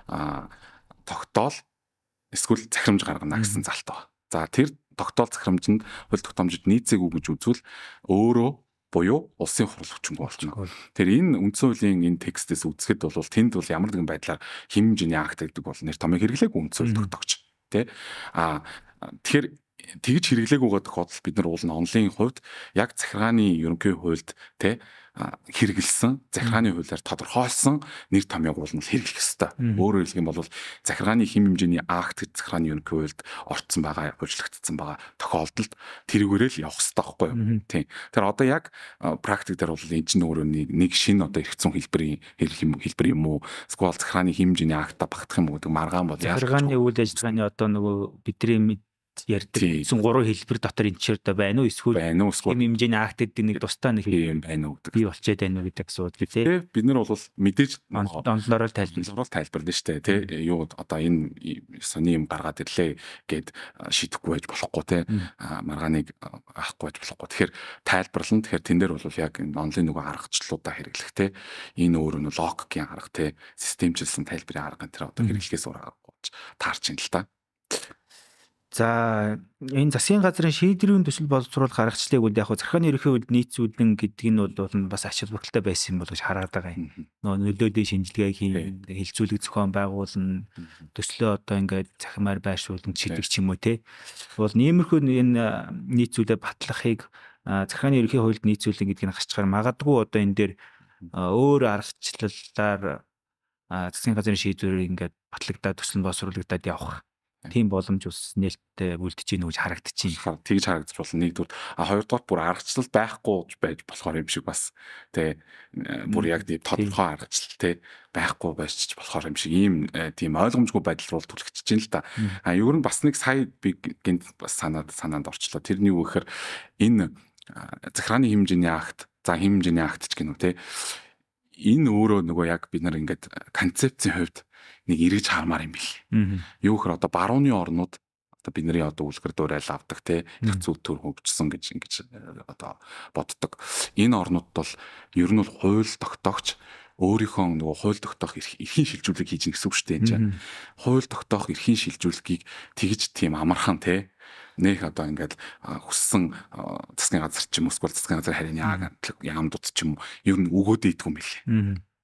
тогтоол эсвэл захирамж гаргана гэсэн залт байна. За тэр тогтоол захирамжинд хууль тогтоомжид нийцээгүй гэж үзвэл өөрөө буюу Улсын Их Хурл хүчингүй болно. Тэр энэ үндсэн хуулийн энэ текстээс үзэхэд бол тэнд бол ямар нэгэн байдлаар хэмжээний акт гэдэг бол нэр томьёо хэрэглээгүй үндсэн хууль тогтоогч тий. Тэгэхээр тэгж хэрэглээгүйгээ тохиолдолд бид нар уулна онлын хувьд яг захиргааны ерөнхий хуульд тий хэрэгэлсэн захиргааны хуулиар тодорхойлсон нэр томьёог уулна хэрэглэх ёстой. Өөрөөр хэлэх юм бол захиргааны хэм хэмжээний акт захиргааны ерөнхий хуульд орцсон байгаа, өөрчлөгдсөн байгаа тохиолдолд тэрүүгээрээ л явах ёстой байхгүй юу? Тий. Тэр одоо яг практик дээр бол энэ чинь өөрөө нэг шинэ одоо эрх зүйн хэлбэр юм уу? Эсвэл захиргааны хэм хэмжээний акта багтах юм уу гэдэг маргаан бол захиргааны үйл ажиллагааны одоо нөгөө бидний ярьдаг 3 хэлбэр дотор энэ ч одоо байна уу эсвэл хэм хэмжээний акт гэдэг нэг тусдаа нэг юм байна уу гэдэг бий болчиход байна уу гэдэг асуудал тий. Бид нар бол мэдээж онлоор тайлбарлана шүү дээ тий. Юу одоо энэ сони юм гаргаад ирлээ гэд шийдэхгүй байж болохгүй тий. Маргааныг авахгүй байж болохгүй. Тэгэхээр тайлбарлана. Тэгэхээр тэн дээр бол яг онлайн нөгөө аргачлалуудаа хэрэглэх тий. Энэ өөр нь логикийн арга тий. Системчилсэн тайлбарын арга энэ одоо хэрэглэхээс урагч таарч ин л та. За энэ засгийн газрын шийдвэрийн төсөл боловсруулах аргачлалыг үл яг захиргааны ерөнхий хуульд нийцүүлэн гэдэг нь бол бас ач холбогдолтой байсан юм бол гэж хараад байгаа юм. Нөлөөдөө шинжилгээ хийн, хилцүүлэг зохион байгуулна, төслөө одоо ингээд захимаар байршуулна шийдвэр ч юм уу те. Бол иймэрхүү энэ нийцүүлээ батлахыг захиргааны ерөнхий хуульд нийцүүлэн гэдгийг хасчаар магадгүй одоо энэ дээр өөр аргачлалаар засгийн газрын шийдвэрийг ингээд батлагдаад төсөл нь боловсруулагдаад явах тийм боломж ус нээлттэй үлдэж ийн гэж харагдчихээн. Тэгж харагдаж болно. Нэгдүгээр хоёрдугаар бүр аргачлал байхгүй байж болохоор юм шиг бас тий бүр яг тийм тодорхой аргачлал тий байхгүй байж болохоор юм шиг ийм тийм ойлгомжгүй байдал руу түлхэж чинь л да. Ер нь бас нэг сая би гэнт бас санаанд орчлоо. Тэрний юу гэхээр энэ захиргааны хэмжээний акт, за хэмжээний акт ч гэнэ үү тий энэ өөрөө нөгөө яг бид нар ингээд концепцийн хувьд нэг эргэж хармаар юм бил. Юу гэхээр одоо барууны орнууд одоо бидний одоо үлгэр дуурайл авдаг те их зүйл төр хөгжсөн гэж ингэж одоо боддог. Энэ орнууд бол ер нь бол хууль тогтоогч өөрийнхөө нөгөө хууль тогтоох эрхийн шилжүүлэг хийж гэнэ гэсэн үг шүү дээ энэ чинь. Хууль тогтоох эрхийн шилжүүлгийг тэгж тийм амархан те нэх одоо ингээд хүссэн засгийн газар ч юм уу эсвэл засгийн газар харийн яамдууд ч юм уу ер нь өгөөд идэх юм билээ.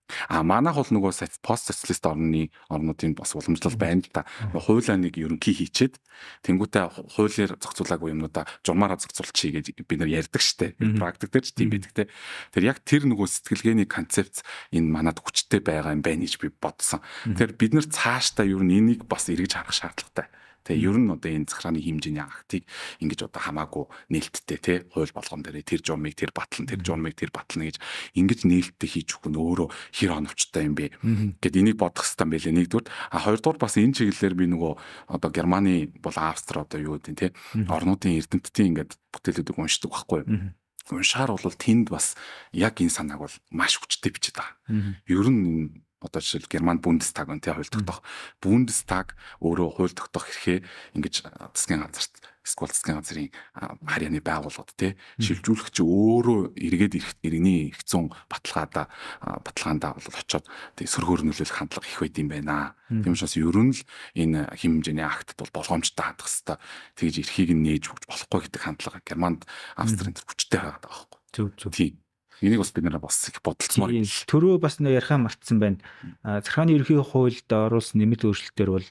Манайх бол нөгөө пост социалист орнуудын бас уламжлал байна л да. Хуулиа нэг ерөнхий хийчээд тэнгуүтээ хуулиар зохицуулаагүй юмнуудаа журмаараа зохицуулчихъя гэж бид нар ярьдаг штэ. Практик дээр ч тийм байдаг те. Тэр яг тэр нөгөө сэтгэлгээний концепц энэ манад хүчтэй байгаа юм байна гэж би бодсон. Тэр бид нар цаашдаа ер нь энийг бас эргэж харах шаардлагатай. Тэгээ ер нь одоо энэ захиргааны хэмжээний актыг ингэж одоо хамаагүй нээлттэй те хууль болгон дээр тэр журмыг тэр батлан тэр журмыг тэр батлна гэж ингэж нээлттэй хийж өгөх нь өөрөө хэр оновчтой юм бэ гэд энийг бодох хэрэгтэй байлээ нэгдүгээр. Хоёрдугаар бас энэ чиглэлээр би нөгөө одоо Германы болон Австри одоо юу гэдэг те орнуудын эрдэмтдийн ингээд бүтээлүүдийг уншдаг байхгүй юу. Уншаар бол тэнд бас яг энэ санааг бол маш хүчтэй бичиж байгаа. Ер нь одоо жишээл Герман Бундестаг үнтэй хууль тогтоох. Бундестаг өөрөө хууль тогтоох хэрхээ ингэж засгийн газарт эсвэл засгийн газрын харьяаны байгууллагад тий шилжүүлэх чи өөрөө эргээд иргэний их зүүн баталгаандаа бол очоод тий сөргөөр нөлөөлөх хандлага их байд юм байна. Тийм учраас ер нь л энэ хэм хэмжээний актд бол болгоомжтой хандах хэвээр тэгж эрхийг нь нээж өгч болохгүй гэдэг хандлага Германд Австрийн төр хүчтэй байгаа байхгүй. Зөв. Тийм. Энийг бас бид нараа бас их бодолцмоор. Төрөө бас нэг ярихаа мартсан байна. Захиргааны ерөнхий хуульд оруулсан нэмэлт өөрчлөлтөөр бол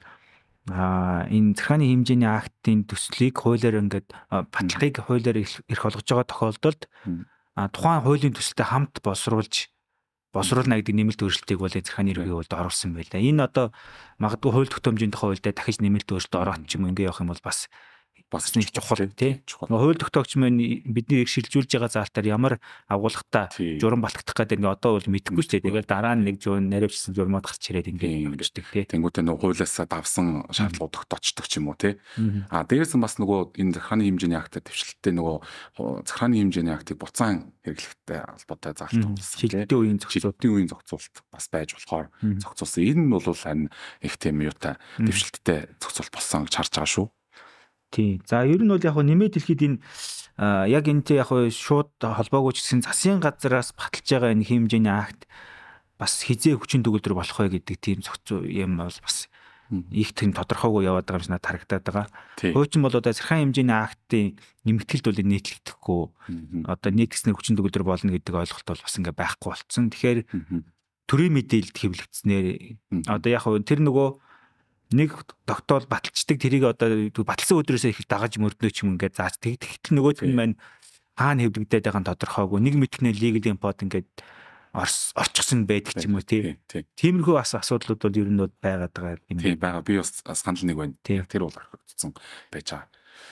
энэ захиргааны хэмжээний актын төслийг хуулиар ингээд баталгааг хуулиар эрх олгож байгаа тохиолдолд тухайн хуулийн төсөлтэй хамт боловсруулна гэдэг нэмэлт өөрчлөлтийг бол захиргааны ерөнхий хуульд оруулсан байлаа. Энэ одоо магадгүй хууль тогтоомжийн тухай хуульд дахиж нэмэлт өөрчлөлт ороох юм ингээ явах юм бол бас нэг чухал тий. Хууль тогтоогч маань бидний их шилжүүлж байгаа заалтаар ямар агуулгатай журам балтгах гэдэг ингээ одоо бол мэдэхгүй шүү дээ. Тэгэл дараа нь нэг наривчсан журмууд гарч ирээд ингээ явчихдаг тий. Тэнгүүтээ нөгөө хуулиас давсан шаардлагууд тогтоочдөг ч юм уу тий. Дээрээс нь бас нөгөө энэ захиргааны хэмжээний актад төвчлөлттэй нөгөө захиргааны хэмжээний актыг буцаан хэрэглэхтэй холбоотой заалт шилжүүлэлтийн үеийн зохицуулт бас байж болохоор зохицуулсан. Энэ нь бол харин их тийм юутай төвчлөлттэй зохицуулт болсон гэж харж байгаа шүү. Тийм. За ер нь бол яг нэмээд хэлэхэд энэ яг энэтэй яг шууд холбоогүй ч гэсэн засгийн газраас баталж байгаа энэ хэмжээний акт бас хизээ хүчин төгөлдөр болох вэ гэдэг тийм зохицуу юм бол бас их тийм тодорхойгүй яваад байгаа юм шиг надад харагдаад байгаа. Хуучин бол одоо захиргааны хэмжээний актын нэмэгдэлд бол нийтлэгдэхгүй одоо нийтгснээр хүчин төгөлдөр болно гэдэг ойлголт бол бас ингээ байхгүй болцсон. Тэгэхээр төрийн мэдээлэлд хэвлэгдснээр одоо яг тэр нөгөө нэг тогтоол баталцдаг тэрийг одоо баталсан өдрөөсөө их дагаж мөрднө ч юм ингээд зааж тэгтэл нөгөөх нь маань хаана хэвлэгдээд байгаа нь тодорхойгүй нэг мэдхнээ legal import ингээд орчихсон байдаг ч юм уу тиймэрхүү бас асуудлууд бол ер нь байгаад байгаа юм. Тийм байгаа. Би бас санал нэг байна. Тэр бол орхигдсон байж байгаа.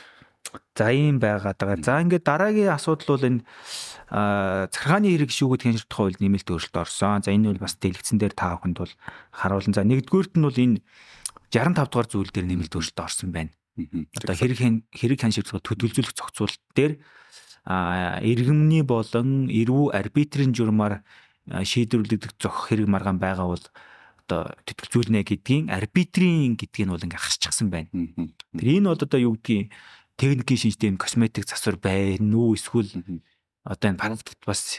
За ийм байгаад байгаа. За ингээд дараагийн асуудал бол энэ захиргааны хэрэг шүүхэд хяншилт хууль нэмэлт өөрчлөлт орсон. За энэ бол бас дэлгэцэн дээр та бүхэнд бол харуулсан. За нэгдүгüүрт нь бол энэ 65 дугаар зүйл дээр нэмэлт өөрчлөлт орсон байна. Одоо хэрэг хяншилт төдөлзүүлэх зохицуулалт дээр иргэмний болон эрүү арбитрийн журмаар шийдвэрлэх зохих хэрэг маргаан байгаа бол одоо тэтгэлзүүлнэ гэдгийн арбитрийн гэдгийг нь бол ингээ хасчихсан байна. Тэр энэ бол одоо юу гэдгийг техникийн шинжтэй косметик засвар байна уу эсвэл одоо энэ практикт бас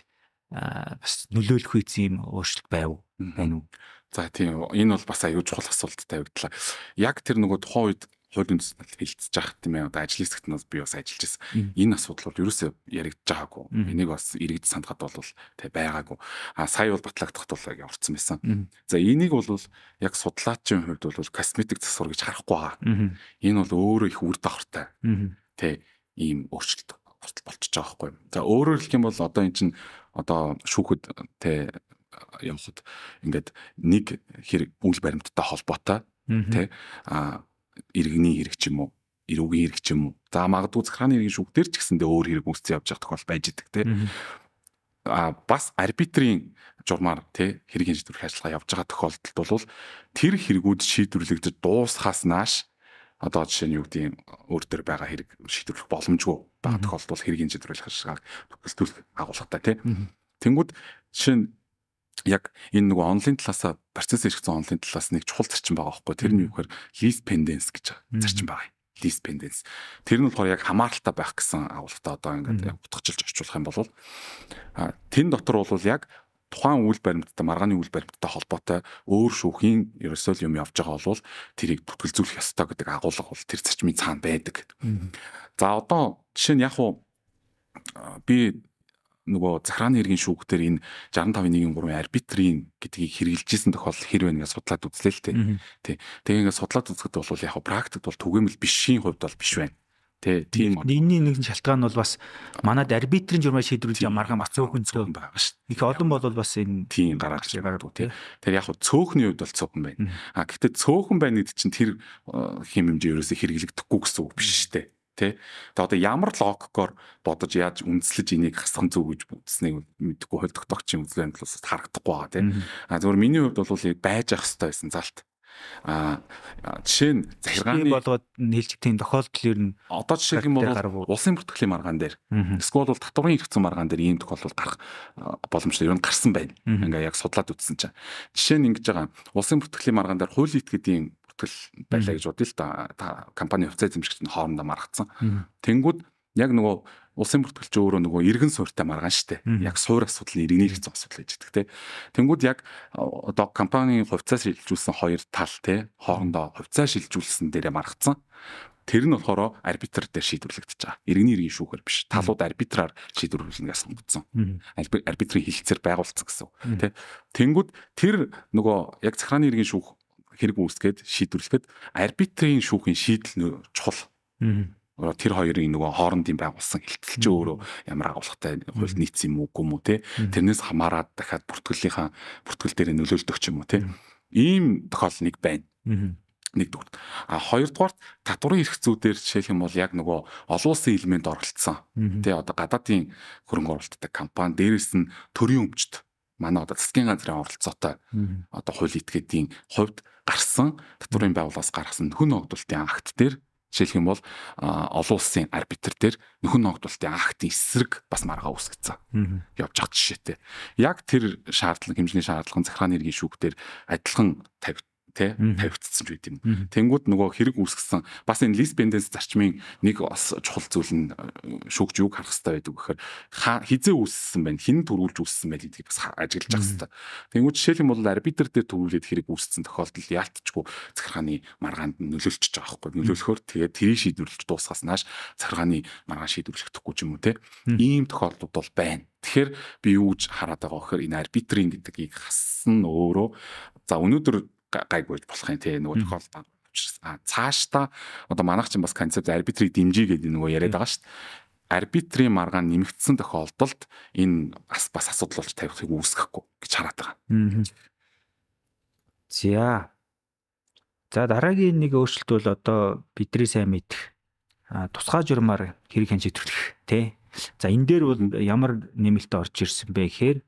нөлөөлөх үйсэн юм өөрчлөлт байна уу? За тийм энэ бол бас аюул чухал асуулттай явагдлаа. Яг тэр нөгөө тухайн үед хуулийн төсөл хэлцэж байгаа тийм ээ. Одоо ажил хэсэгт нь би бас ажиллаж байсан. Энэ асуудал бол ерөөсөө яригдж байгаагүй. Энийг бас иргэд сандгад бол тэг байгаагүй. Сая бол батлагдахад бол яварсан байсан. За энийг бол яг судлаачийн хувьд бол косметик засвар гэж харахгүй байгаа. Энэ бол өөрөө их үр дагавартай. Тэг ийм өөрчлөлт болчихж байгаа байхгүй. За өөрөөр хэлэх юм бол одоо эн чинь одоо шүүхэд тэг явахад ингээд нэг хэрэг үйл баримттай холбоотой тий иргэний хэрэг ч юм уу эрүүгийн хэрэг ч юм уу за магадгүй захиргааны хэргийн шүүхтэр ч гэсэндээ өөр хэрэг үүссэн явж байгаа тохиол байж идэг тий бас арбитрийн журмаар тий хэргийн шийдвэрлэх ажиллагаа явж байгаа тохиолдолд бол тэр хэрэгүүд шийдвэрлэгдэж дуусахаас нааш одоо жишээ нь юу гэдэг өөр төр байгаа хэрэг шийдвэрлэх боломжгүй байгаа тохиолдолд хэргийн шийдвэрлэх ажиллагааг төгсгөлтүүлэх агуулгатай тий тэнгүүд жишээ нь яг энэ нөгөө онлайн талаас процесс эрхцэн онлайн талаас нэг чухал зарчим байгаа байхгүй тэр нь юу гэхээр lease pendants гэж зарчим байгаа. Lease pendants. Тэр нь болохоор яг хамааралтай байх гэсэн агуулгатай одоо ингээд утгачлж орчуулах юм бол тэн дотор бол яг тухайн үйл баримттай маргааны үйл баримттай холбоотой өөр шүүхийн ерөөсөө юм явж байгаа бол тэрийг бүртгэлзүүлэх ёстой гэдэг агуулга бол тэр зарчмын цаана байдаг. За одоо жишээ нь яг уу би нөгөө захиргааны хэргийн шүүхтэр энэ 65.1.3 арбитрийн гэдгийг хэрэгжилжсэн тохиолдол хэр вэ гэж судлаад үзлээ л тий. Тэгээ ингээд судлаад үзэхэд бол яг практикт бол түгээмэл бишийн хувьд бол биш байна. Тийм энэний нэг шалтгаан нь бол бас манад арбитрийн журмаа шийдвэрлэж маргаан бас цөөхөн байгаа шүү дээ. Их олон бол бас энэ тийм гаргаж байгаа тий. Тэр яг цөөхний хувьд бол цөөхөн байна. Гэхдээ цөөхөн байна гэдэг чинь тэр хэм хэмжээ ерөөсө хэрэглэгдэхгүй гэсэн үг биш шүү дээ. Тэ. Тэгээ одоо ямар логикоор бодож яаж үндэслэж энийг хасах зөв гэж үзснийг мэдэхгүй хөл тогтоогчийн үзлээн талаас харагдахгүй байгаа тийм. Зөвхөн миний хувьд бол байж ах хэрэгтэй байсан залт. Жишээ нь захиргааны болгоод нийлжигтийн тохиолдол ер нь одоо жишээ юм бол улсын бүртгэлийн маргаан дээр эсвэл бол татварын хэрэгцээ маргаан дээр ийм тохиолдол гарах боломжтой ер нь гарсан байна. Ингээ яг судлаад үзсэн чинь. Жишээ нь ингэж байгаа улсын бүртгэлийн маргаан дээр хуулийг гэдгийн байлаа гэж бодъё л та компани офицер эзэмшигчдийн хоорондоо маргацсан. Тэнгүүд яг нөгөө улсын бүртгэлч өөрөө нөгөө иргэн суурьтай маргаан штэ. Яг суур асуудал нь иргэний хэрэгцээ асуудал гэж байдаг те. Тэнгүүд яг одоо компанийн хувьцаа шилжүүлсэн хоёр тал те хоорондоо хувьцаа шилжүүлсэн дээрээ маргацсан. Тэр нь болохоор арбитр дээр шийдвэрлэгдэж байгаа. Иргэний иргэн шүүхээр биш. Талууд арбитраар шийдвэрлэнээс сонгогдсон. Арбитрийн хилцээр байгуулсан гэсэн үг те. Тэнгүүд тэр нөгөө яг захиргааны иргэн шүүх хэрэг үүсгээд шийдвэрлэхэд арбитрийн шүүхийн шийдэл чухал. Тэр хоёрын нөгөө хоорондын байгуулсан хилцэл чи өөрөө ямар агуулгатай хуульд нийцсэн юм уугүй юм уу те. Тэрнээс хамаарат дахиад бүртгэл дээр нөлөөлдөг ч юм уу те. Ийм тохиолдол нэг байна. Нэгдүгээр. Хоёрдугаар татварын хэрэгцүүдээр жишээлх юм бол яг нөгөө олон улсын элемент оролцсон. Тэ одоо гадаадын хөрөнгө оруулалттай компани дээрээс нь төрийн өмчт манай одоо засгийн газрын оролцоотой одоо хууль этгээдийн хувьд гарсан татварын байгууллагаас гаргасан нөхөн ногдуулалтын акт дээр жишээлх юм бол олон улсын арбитр дээр нөхөн ногдуулалтын актын эсрэг бас маргаа үүсгэсэн. Явж байгаа жишээтэй. Яг тэр шаардлага хэмжээний шаардлага захиргааны хэргийн шүүхтэр адилхан тавигдсан ч үгүй юм. Тэнгүүд нөгөө хэрэг үүсгэсэн бас энэ лисбенденс зарчмын нэг бас чухал зүйл нь шүүгч юг харах хэрэгтэй байдаг гэхээр хизээ үүссэн байна, хин төрүүлж үүссэн байл гэдгийг бас ажиглаж явах хэрэгтэй. Тэнгүүд жишээлх юм бол арбитр дээр төрүүлээд хэрэг үүссэн тохиолдолд яалтчгүй захиргааны маргаанд нөлөөлчихөж байгаа байхгүй. Нөлөөлөхөөр тэгээд тэрийг шийдвэрлэж дуусгаас нааш захиргааны маргаан шийдвэрлэхдэггүй ч юм уу те. Ийм тохиолдлууд бол байна. Тэгэхээр би юу гэж хараад байгаа вэ гэхээр энэ арбитрийн гэдгийг хассан өөрөө за өнөөдөр гайгүй болох юм те нөгөө тохиолдол цаашдаа одоо манайх чинь бас концепт арбитрийг дэмжиж гэдэг нөгөө яриад байгаа шүү дээ. Арбитрийн маргаан нэмэгдсэн тохиолдолд энэ бас асуудал болж тавихыг үүсгэхгүй гэж хараад байгаа. За дараагийн нэг өөрчлөлт бол одоо бидний сайн мэдэх тусгай журмаар хэрэг хэн шийдвэрлэх тий. За энэ дээр бол ямар нэмэлт орж ирсэн бэ гэхээр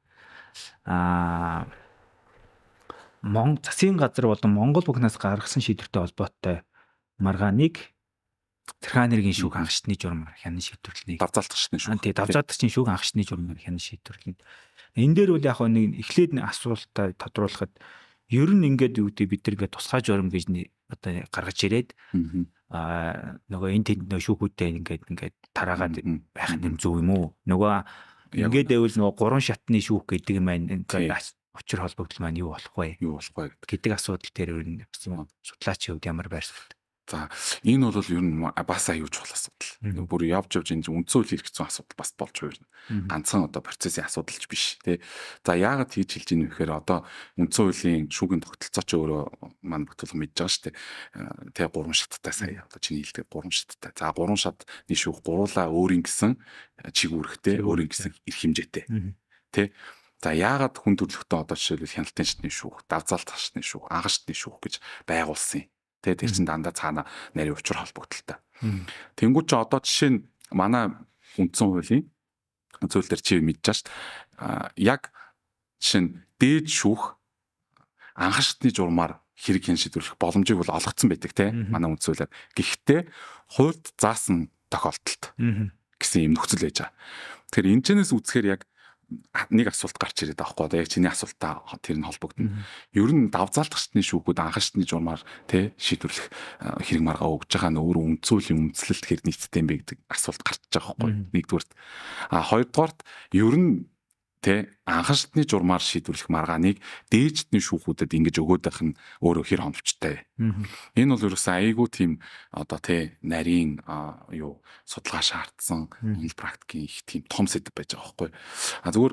засгийн газар болон Монгол бүхнээс гаргасан шийдвэртэй холбоотой маргааныг захиргааны хэргийн шүүх анхшны журмаар хянан шийдвэрлэнэ. Давзаалтгчны шүүх. Тий, давзаалтгчны шүүх анхшны журмаар хянан шийдвэрлэнэ. Энэ дээр бол яг нэг эхлээд асуултаа тодруулахад ер нь ингээд юу гэдэг бид нар ингээд тусгай журам гэж одоо гаргаж ирээд нөгөө энэ тэнд нөгөө шүүхүүдтэй ингээд тараагаад байх юм зөв юм уу? Нөгөө ингээд байвал нөгөө гурван шатны шүүх гэдэг юм байна. Учир холбогдол маань юу болох вэ гэдэг асуудал дээр ер нь судлаачийн хувьд ямар байр суурь. За энэ бол ер нь бас аюулж чухал асуудал. Бүр явж энэ үндсэн хууль хэрэгцсэн асуудал бас болж хувирна. Ганцхан одоо процессын асуудалч биш тий. За яагаад хийж хэлж ийм вэхээр одоо үндсэн хуулийн шүүгийн тогтолцоо ч өөрөө маань бүтэлг мэдж байгаа шүү дээ. Тэ 3 шаттай сая одоо чиний хэлдэг 3 шаттай. За 3 шатны шүүх гуруулаа өөрийн гэсэн чигүүрхтэй, өөрийн гэсэн эрх хэмжээтэй. Тэ за яагаад хүн төрөлхтөө одоо жишээлбэл хяналтын шатны шүүх, давзаалт шатны шүүх, анхан шатны шүүх гэж байгуулсан юм. Тэр чинь дандаа цаана нарийн учир холбогдолтой. Тэнгүүд ч одоо жишээ нь манай үндсэн хуулийн зүйл дээр чи мэдж байгаа шүү дээ. Яг жишээ нь дээд шүүх анхан шатны журмаар хэрэг хэн шийдвэрлэх боломжийг бол олгоцсон байдаг те манай үндсэн хуулиар. Гэхдээ хуульд заасан тохиолдолд гэсэн юм нөхцөл байж байгаа. Тэгэхээр энэ чэнэс үзэхээр яг нэг асуулт гарч ирээд байгаа байхгүй. Яг чиний асуултаа тэр нь холбогдно. Ер нь давзаалтгчны шүүхүүд анхан шатны журмаар тэ шийдвэрлэх хэрэг маргаа өгж байгаа нь өөрөө үндсүүлийн үндэслэлт хэр нийцтэй юм бэ гэдэг асуулт гарч байгаа байхгүй. Нэгдүгээрт. Хоёрдугаарт ер нь анхан шатны журмаар шийдвэрлэх маргааныг дээждний шүүхүүдэд ингэж өгөөд байх нь өөрөө хэр хонвчтай. Энэ бол ерөөсөө айгүй тийм одоо нарийн судалгаа шаардсан энэ практикийн их тийм том сэдв байж байгаа байхгүй. Зүгээр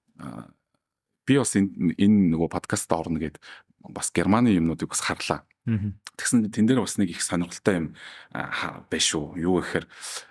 би бас энэ нөгөө подкастт орно гэд бас Германы юмнуудыг бас харлаа. Тэгсэн тэн дээр бас нэг их сонирхолтой юм байж шүү. Юу гэхээр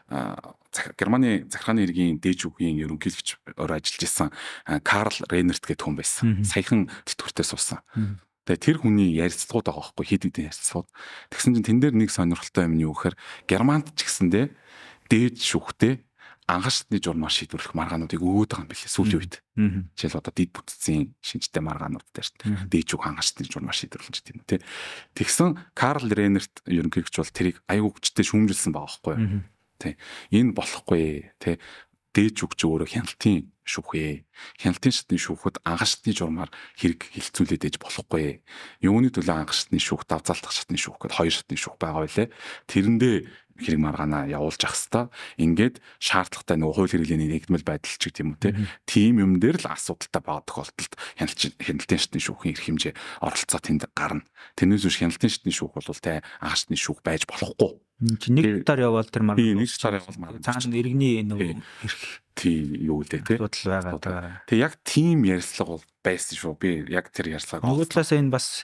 Германы Захиргааны хэргийн дээж үгийн ерөнхийлөгч ажиллаж исэн Карл Рейнерт гэдэг хүн байсан. Саяхан тэтгэвртээ суусан. Тэр хүний ярилцлагууд байгаа байхгүй, хэд хэдэн ярилцлагууд. Тэгсэн чинь тэн дээр нэг сонирхолтой юм нь юу гэхээр Германд ч гэсэндээ дээж шүүхтэй анхан шатны журмаар шийдвэрлэх маргаануудыг өгөөд байгаа юм билээ сүүлийн үед. Жишээл одоо дид бүтцийн шинжтэй маргаанууд дээр шүү дээ. Дээж үг анхан шатны журмаар шийдвэрлэж тийм үү. Тэгсэн Карл Рейнерт ерөнхийлөгч бол тэрийг аягүй хүчтэй шүүмжилсэн байгаа байхгүй. Энэ болохгүй дээж үгч өөрөө хяналтын шүүхээ. Хяналтын шатны шүүхэд анхан шатны журмаар хэрэг хилцүүлээд ээж болохгүй. Юуны төлөө анхан шатны шүүх, давзаалтах шатны шүүх гэд хоёр шатны шүүх байгаа байлээ. Тэрэндээ хэрэг маргаанаа явуулж ах хэвээр. Ингээд шаардлагатай нөгөө хууль хэрэглээний нэгдмэл байдал ч гэх юм уу тийм юм дээр л асуудалтай байгаа тохиолдолд хяналтын шатны шүүхийн эрх хэмжээ оролцоо тэнд гарна. Тэрнээс биш хяналтын шатны шүүх бол анхан шатны шүүх байж болохгүй. Нэг таар явбал тэр маргаан. Нэг таар явбал маргаан. Цаана иргэний нөгөө эрх юу лээ асуудал байгаа. Тэг яг тийм ярьцлага бол байсан шүү. Би яг тэр ярьцлагыг нөгөө талаас энэ бас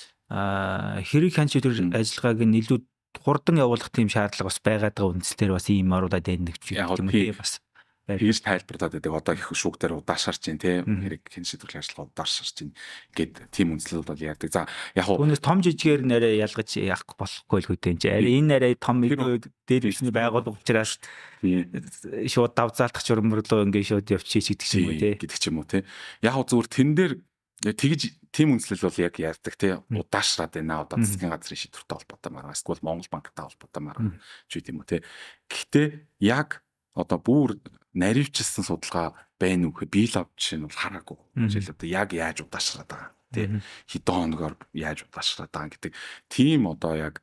хэрэг хянч төр ажиллагааг нь илүү хурдан явуулах тийм шаардлага бас байгаад байгаа үндслээр бас ийм оруулаад байдаг ч юм уу бас хийж тайлбарлаад байдаг. Одоо их шүүх дээр удаашарч чинь хэрэг хэн шийдвэрлэх ажиллагаа удаашарч чинь гэд тийм үндслүүд бол яадаг. За яг хуу түүнээс том жижигээр нэрээ ялгаж яах болохгүй л хөтэй энэ. Энэ нэрээ том дээр бишний байгуул учраас шууд давзаалтах журмөрлөө ингээ шууд явчих гэдэг ч юм уу гэдэг ч юм уу яг хуу зүгээр тэн дээр тэгж тийм үндслэл бол яг яадаг удаашраад байна. Одоо засгийн газрын шийдвэртэй холбоотой маргаан эсвэл Монгол банктай холбоотой маргаан ч юм уу Гэхдээ яг одоо бүр наривчилсан судалгаа байна уу гэхэд би л авч жишээ нь бол хараагүй. Жишээл одоо яг яаж удаашраад байгаа. Хэдэн хоногор яаж удаашраад байгаа гэдэг тийм одоо яг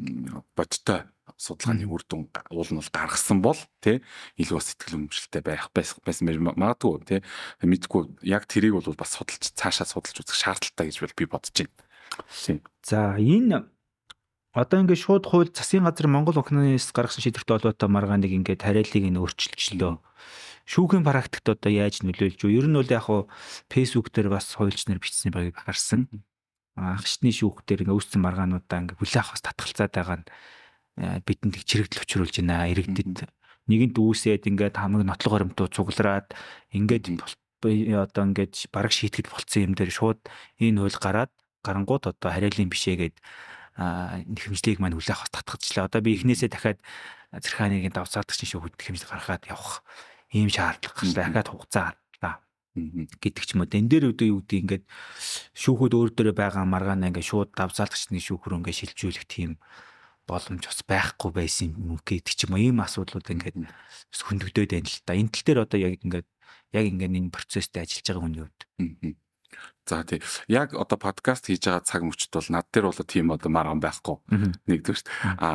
бодтой судалгааны үр дүн уул нь бол гаргасан бол илүү сэтгэл хөдлөлттэй байх байсан магадгүй мэдгүй яг тэрийг бол бас цаашаа судалж үзэх шаардлагатай гэж би бодож байна. За энэ одоо ингээд шууд хууль засгийн газрын Монгол Улсын гаргасан шийдвэртэй холбоотой маргааныг ингээд тариаллыг нь өөрчилчихлөө. Шүүхийн практикт одоо яаж нөлөөлж юу? Ер нь бол яг хуу фэйсбүүк дээр бас хуульчнаар бичсэн байгааг харсан. Анх шатны шүүх дээр ингээд үүссэн маргаануудаа ингээд хүлээх бас татгалцаад байгаа нь бидэнд их чирэгдэл учруулж байна. Иргэдэд нэгэнт үүсээд ингээд хамаг нотлог оромтуу цуглараад ингээд одоо ингээд бараг шийтгэд болцсон юм дээр шууд энэ хууль гарангууд одоо хариалын бишээгээд нэхэмжлийг маань хүлээх бас татгалцлаа. Одоо би эхнээсээ дахиад Захиргааныг давцаалдаг чинь шүүхэд нэхэмжлэг гаргаад явах ийм шаардлага гарчлаа. Дахиад хугацаа харлаа гэдэг ч юм уу. Энэ дээр юу гэдэг ингээд шүүхэд өөр дөрөө байгаа маргаанаа ингээд шууд давцаалгачны шүүхрөө ингээд шилжүүлэх тийм боломж бас байхгүй байсан юм гэдэг ч юм уу. Ийм асуудлууд ингээд хөндөгдөд байна л да. Энэ тал дээр одоо яг ингээд энэ процесстэй ажиллаж байгаа хүний хувьд. За яг одоо подкаст хийж байгаа цаг мөчд бол над дээр бол тийм одоо маргаан байхгүй. Нэгдүгээр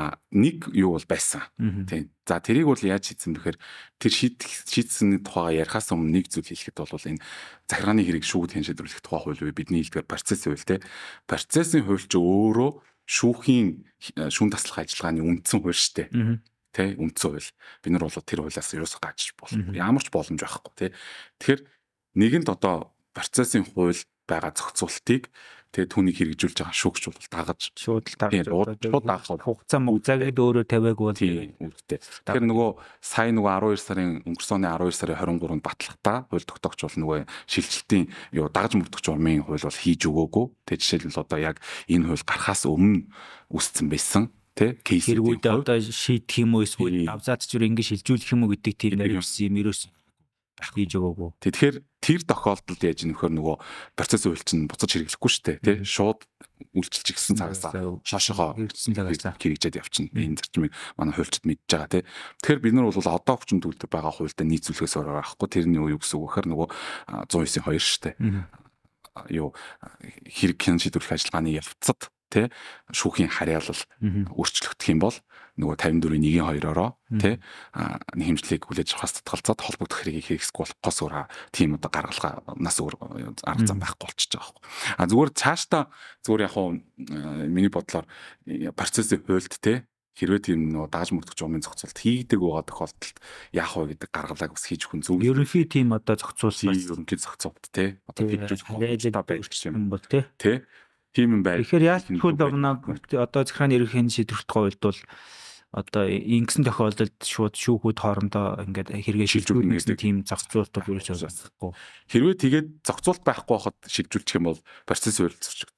нэг юу бол байсан. За тэрийг бол яаж хийсэн бэхээр тэр шийдсэн тухайга ярихаас өмнө нэг зүйл хэлэхэд бол энэ захиргааны хэрэг шүүхэд хяншилжүүлэх тухай хууль бидний хэлдгээр процессын хууль процессын хууль ч өөрөө шүүхийн шүүн таслах ажиллагааны үндсэн хууль шүү дээ. Үндсэн хууль. Бид нар бол тэр хуулиас ерөөсөө гаж болно. Ямар ч боломж байхгүй. Тэгэхээр нэгэнт одоо процессын хууль байгаа зохицуултыг түүнийг хэрэгжүүлж байгаа шүүгч бол дагаж шууд дагах хугацаа мөгзаагээд өөрөө тавиагүй бол үүрэгтэй. Тэгэхээр нөгөө сая нөгөө 12 сарын өнгөрсөн оны 12 сарын 23-нд батлахтаа хууль тогтоогч бол нөгөө шилжилтийн дагаж мөрдөх журмын хууль бол хийж өгөөгүй. Жишээлбэл одоо яг энэ хууль гарахаас өмнө үсцэн байсан кейс хэрэгүүдээ одоо шийдэх юм уу эсвэл авзаач зүр ингэ шилжүүлэх юм уу гэдэг тийм нэрвсэн юм ерөөс хийж өгөөгүй. Тэгэхээр тэр тохиолдолд яаж нөхөр нөгөө процесс хууль чинь буцаж хэрэглэхгүй шүү дээ. Шууд үйлчилж гисэн цагаас шошгоо хэрэгжээд явчихна. Энэ зарчмыг манай хуульчид мэдж байгаа. Тэгэхээр бид нар бол одоо хүчин төгөлдөр байгаа хуультай нийцүүлэхээс өөр аргагүй. Тэрний юу гэсэн үг гэхээр нөгөө 109-2 шүү дээ. Юу хэрэг хянан шийдвэрлэх ажиллагааны явцад тий шүүхийн харьяалал өөрчлөгдөх юм бол нөгөө 54-ийн 1-2-ороо тий нэг хэмжлийг хүлээж авахаас татгалзаад холбогдох хэргийг хийхгүй болохоос өөр тийм одоо гаргалгаанаас өөр арга зам байхгүй болчихж байгаа байхгүй. Зүгээр цаашдаа зүгээр яг хуу миний бодлоор процессын хуульд тий хэрвээ тийм нөгөө дааж мөрдөх журмын зохицуулалт хийгдэг байгаа тохиолдолд яах вэ гэдэг гаргалгааг бас хийж хүн зөв. Ерөнхий тийм одоо зохицуулалт ерөнхий зохицуулалт тий одоо хэлж байж юм бол тий тийм юм байна. Тэгэхээр яалтчгүй давнаг одоо захиргааны ерөнхийний шийдвэрлэх хуульд бол одоо ингэсэн тохиолдолд шууд шүүхэд хоорондоо ингээд хэрэгээ шилжүүлнэ гэсэн тийм зохицуулалт бол юуч байхгүй. Хэрвээ тэгээд зохицуулалт байхгүй байхад шилжүүлчих юм бол процесс хуульцчих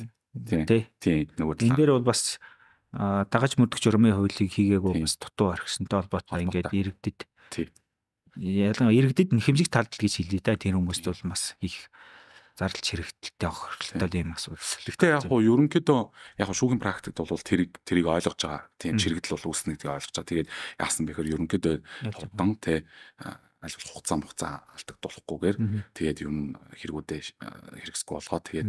тий нөгөө энэ дээр бол бас дагаж мөрдөх журмын хуулийг хийгээгүй бас дутуу аргасантай холбоотой ингээд иргэдэд ялангуяа иргэдэд хэмжих талдал гэж хэлээ да. Тэр хүмүүст бол бас их зардалч хэрэгтэлтэй авах юм асуудал. Гэхдээ яг хуу ерөнхийдөө яг шүүхийн практикт бол тэрийг ойлгож байгаа. Тийм чирэгдэл бол үүснэ гэдгийг ойлгож байгаа. Тэгээд яасан бэхээр ерөнхийдөө хурдан аль болох хугацаа алдагдуулахгүйгээр тэгээд юм хэрэгүүдээ хэрэгсэхгүй болгоод тэгээд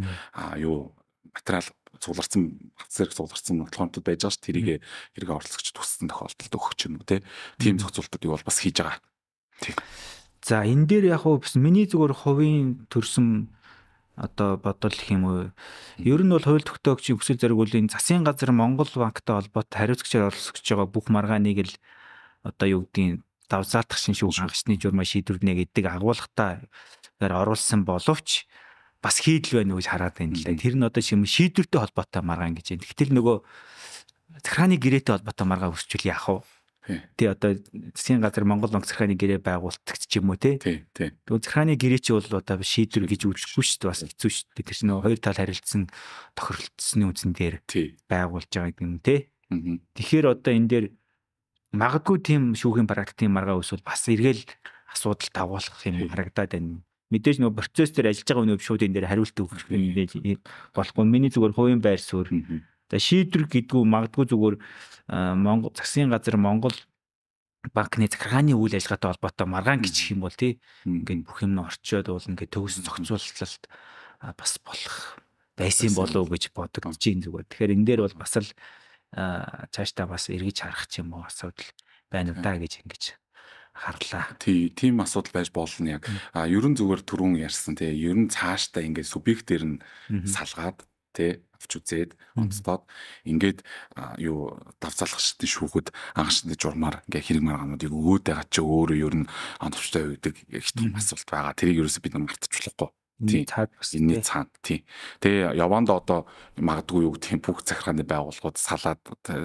материал цугларсан хавцсэрэг цугларсан нотлохонтод байж байгаа ш тэрийг хэрэг оролцогч туссан тохиолдолд өгөх ч юм уу тийм зохицуултуудыг бол бас хийж байгаа. Тийм. За энэ дээр яг хуу бас миний зүгээр хувийн төрсөн одоо бодол гэх юм уу. Ер нь бол хууль тогтоогчийн хүсэл зоригуулын засгийн газар Монгол банктай холбоотой хариуцагчаар оролцож байгаа бүх маргааныг л одоо юу гэдгийг давзаалтах шин шүүх хангачны журмаа шийдвэрлэнэ гэдэг агуулгатай оруулсан боловч бас хийдэл байна гэж хараад байна л да. Тэр нь одоо шийдвэртэй холбоотой маргаан гэж байна. Гэтэл нөгөө захиргааны гэрээтэй холбоотой маргаа өрчүүл яах вэ? Тэ одоо засгийн газар Монгол банк захиргааны гэрээ байгуулдаг ч юм уу тий. Тэгээ захиргааны гэрээ чи бол одоо шийдвэр гэж үзэхгүй шүү дээ. Бас хэцүү шүү дээ. Тэр чинь нөгөө хоёр тал харилцсан тохиролцсны үндсэн дээр байгуулж байгаа гэдэг юм тий. Тэгэхээр одоо энэ дээр магадгүй тийм шүүхийн практикийн маргаа өсвөл бас эргээл асуудал дагуулах юм харагдаад байна. Мэдээж нөгөө процесс дээр ажиллаж байгаа өнөө шууд энэ дээр хариулт өгөх юм болохгүй. Миний зүгээр хувийн байр суурь. За шийдвэр гэдгүү магадгүй зүгээр Монгол засгийн газар Монгол банкны захиргааны үйл ажиллагаатай холбоотой маргаан гिचх юм бол тий ингээд бүх юм нь орчоод бол ингээд төгс зохицуулалт бас болох байсан болов уу гэж бодогдож байна зүгээр. Тэгэхээр энэ дээр бол бас л цаашдаа бас эргэж харах ч юм уу асуудал байна уу да гэж ингэж харлаа. Тийм асуудал байж болно яг. Ерөн зүгээр түрүүн ярьсан тий. Ерөн цаашдаа ингээд субъектээр нь салгаад тий авч үзээд онцлоод ингээд давцаалгачдын шүүхэд анхшны журмаар ингээ хэрэг маргаануудыг өгөөд байгаа чи өөрөө ер нь оновчтой өгдөг их том асуулт байгаа. Тэрийг ерөөсөө бид нар мартчихлахгүй. Тийм энэ цаана тийм. Тэгээ яванда одоо магадгүй юу гэх бүх захиргааны байгууллагууд салаад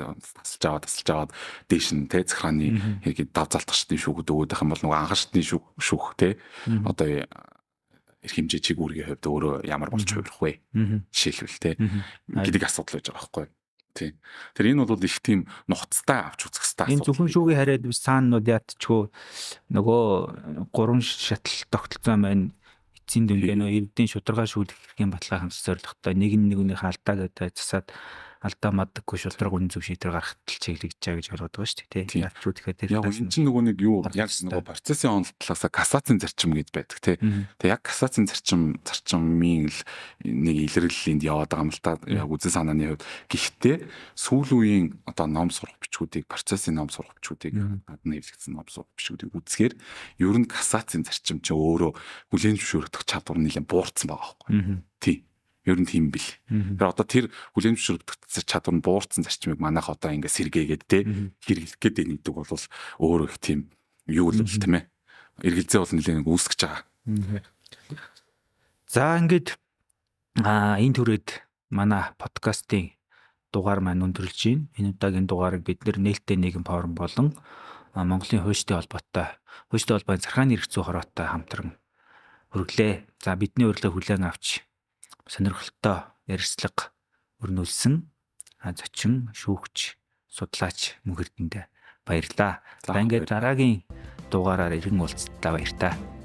тасалж аваад дээш нь тий захиргааны хэрэг давцаалтгчдын шүүхэд өгөөд байх юм бол нөгөө анхшны шүүх тий одоо хэмжээ чигүүргийн хувьд өөрөө ямар болж хувирах вэ? Жишээлбэл тий гэдэг асуудал байж байгаа байхгүй. Тийм. Тэр энэ бол их тийм нухацтай авч үзэх хэрэгтэй. Энэ зөвхөн шүүгийн хараад биш цаанууд яатчгүй нөгөө 3 шатал тогтолцоо маань эцсийн дүнгээ нөгөө эрдэнэ шударга шүүлэх юм баталгаа хамт зорилготой нэгнийхээ алдаа гэдэг засаад алдаа мадаггүй шударга үнэн зөв шийдвэр гаргахад чиглэж байгаа гэж ойлгоод байгаа шүү дээ тий. Яалчгүй тэгэхээр тэр яг энэ чинь нөгөө нэг юу яг нөгөө процессын онолтлоос кассацийн зарчим гэж байдаг тий. Тэгээ яг кассацийн зарчмын л нэг илэрлэлинд яваад байгаа юм л та яг үзэн санааны хувьд. Гэхдээ сүүл үеийн одоо ном сурах бичгүүдийг процессын ном сурах бичгүүдийг гадна хэвлэгдсэн ном сурах бичгүүдийг үзэхээр ер нь кассацийн зарчим чинь өөрөө хүлээн зөвшөөрөх чадвар нэлээд буурсан байгаа байхгүй. Тий. Ер нь тийм бил. Тэр одоо тэр хүлээн зөвшөөрөх чадвар нь буурсан зарчмыг манайх одоо ингээ сэргээгээд те хэрэглэх гээд нэгдэг бол өөрөө их тийм юу л тийм ээ. Эргэлзээ бол нэлээд үүсгэж байгаа. За ингээд энэ түрээд манай подкастын дугаар маань өндөрлж байна. Энэ удаагийн дугаарыг бид нээлттэй нийгэм форум болон Монголын хуульчдын холбоотой захиргааны эрх зүй хороотой хамтран хүргэлээ. За бидний урилга хүлээн авч сонирхолтой ярилцлага өрнүүлсэн зочин шүүгч судлаач мөнхөрдөндөө баярлалаа. За ингээд дараагийн дугаараар иргэн уулзлаа баяр та.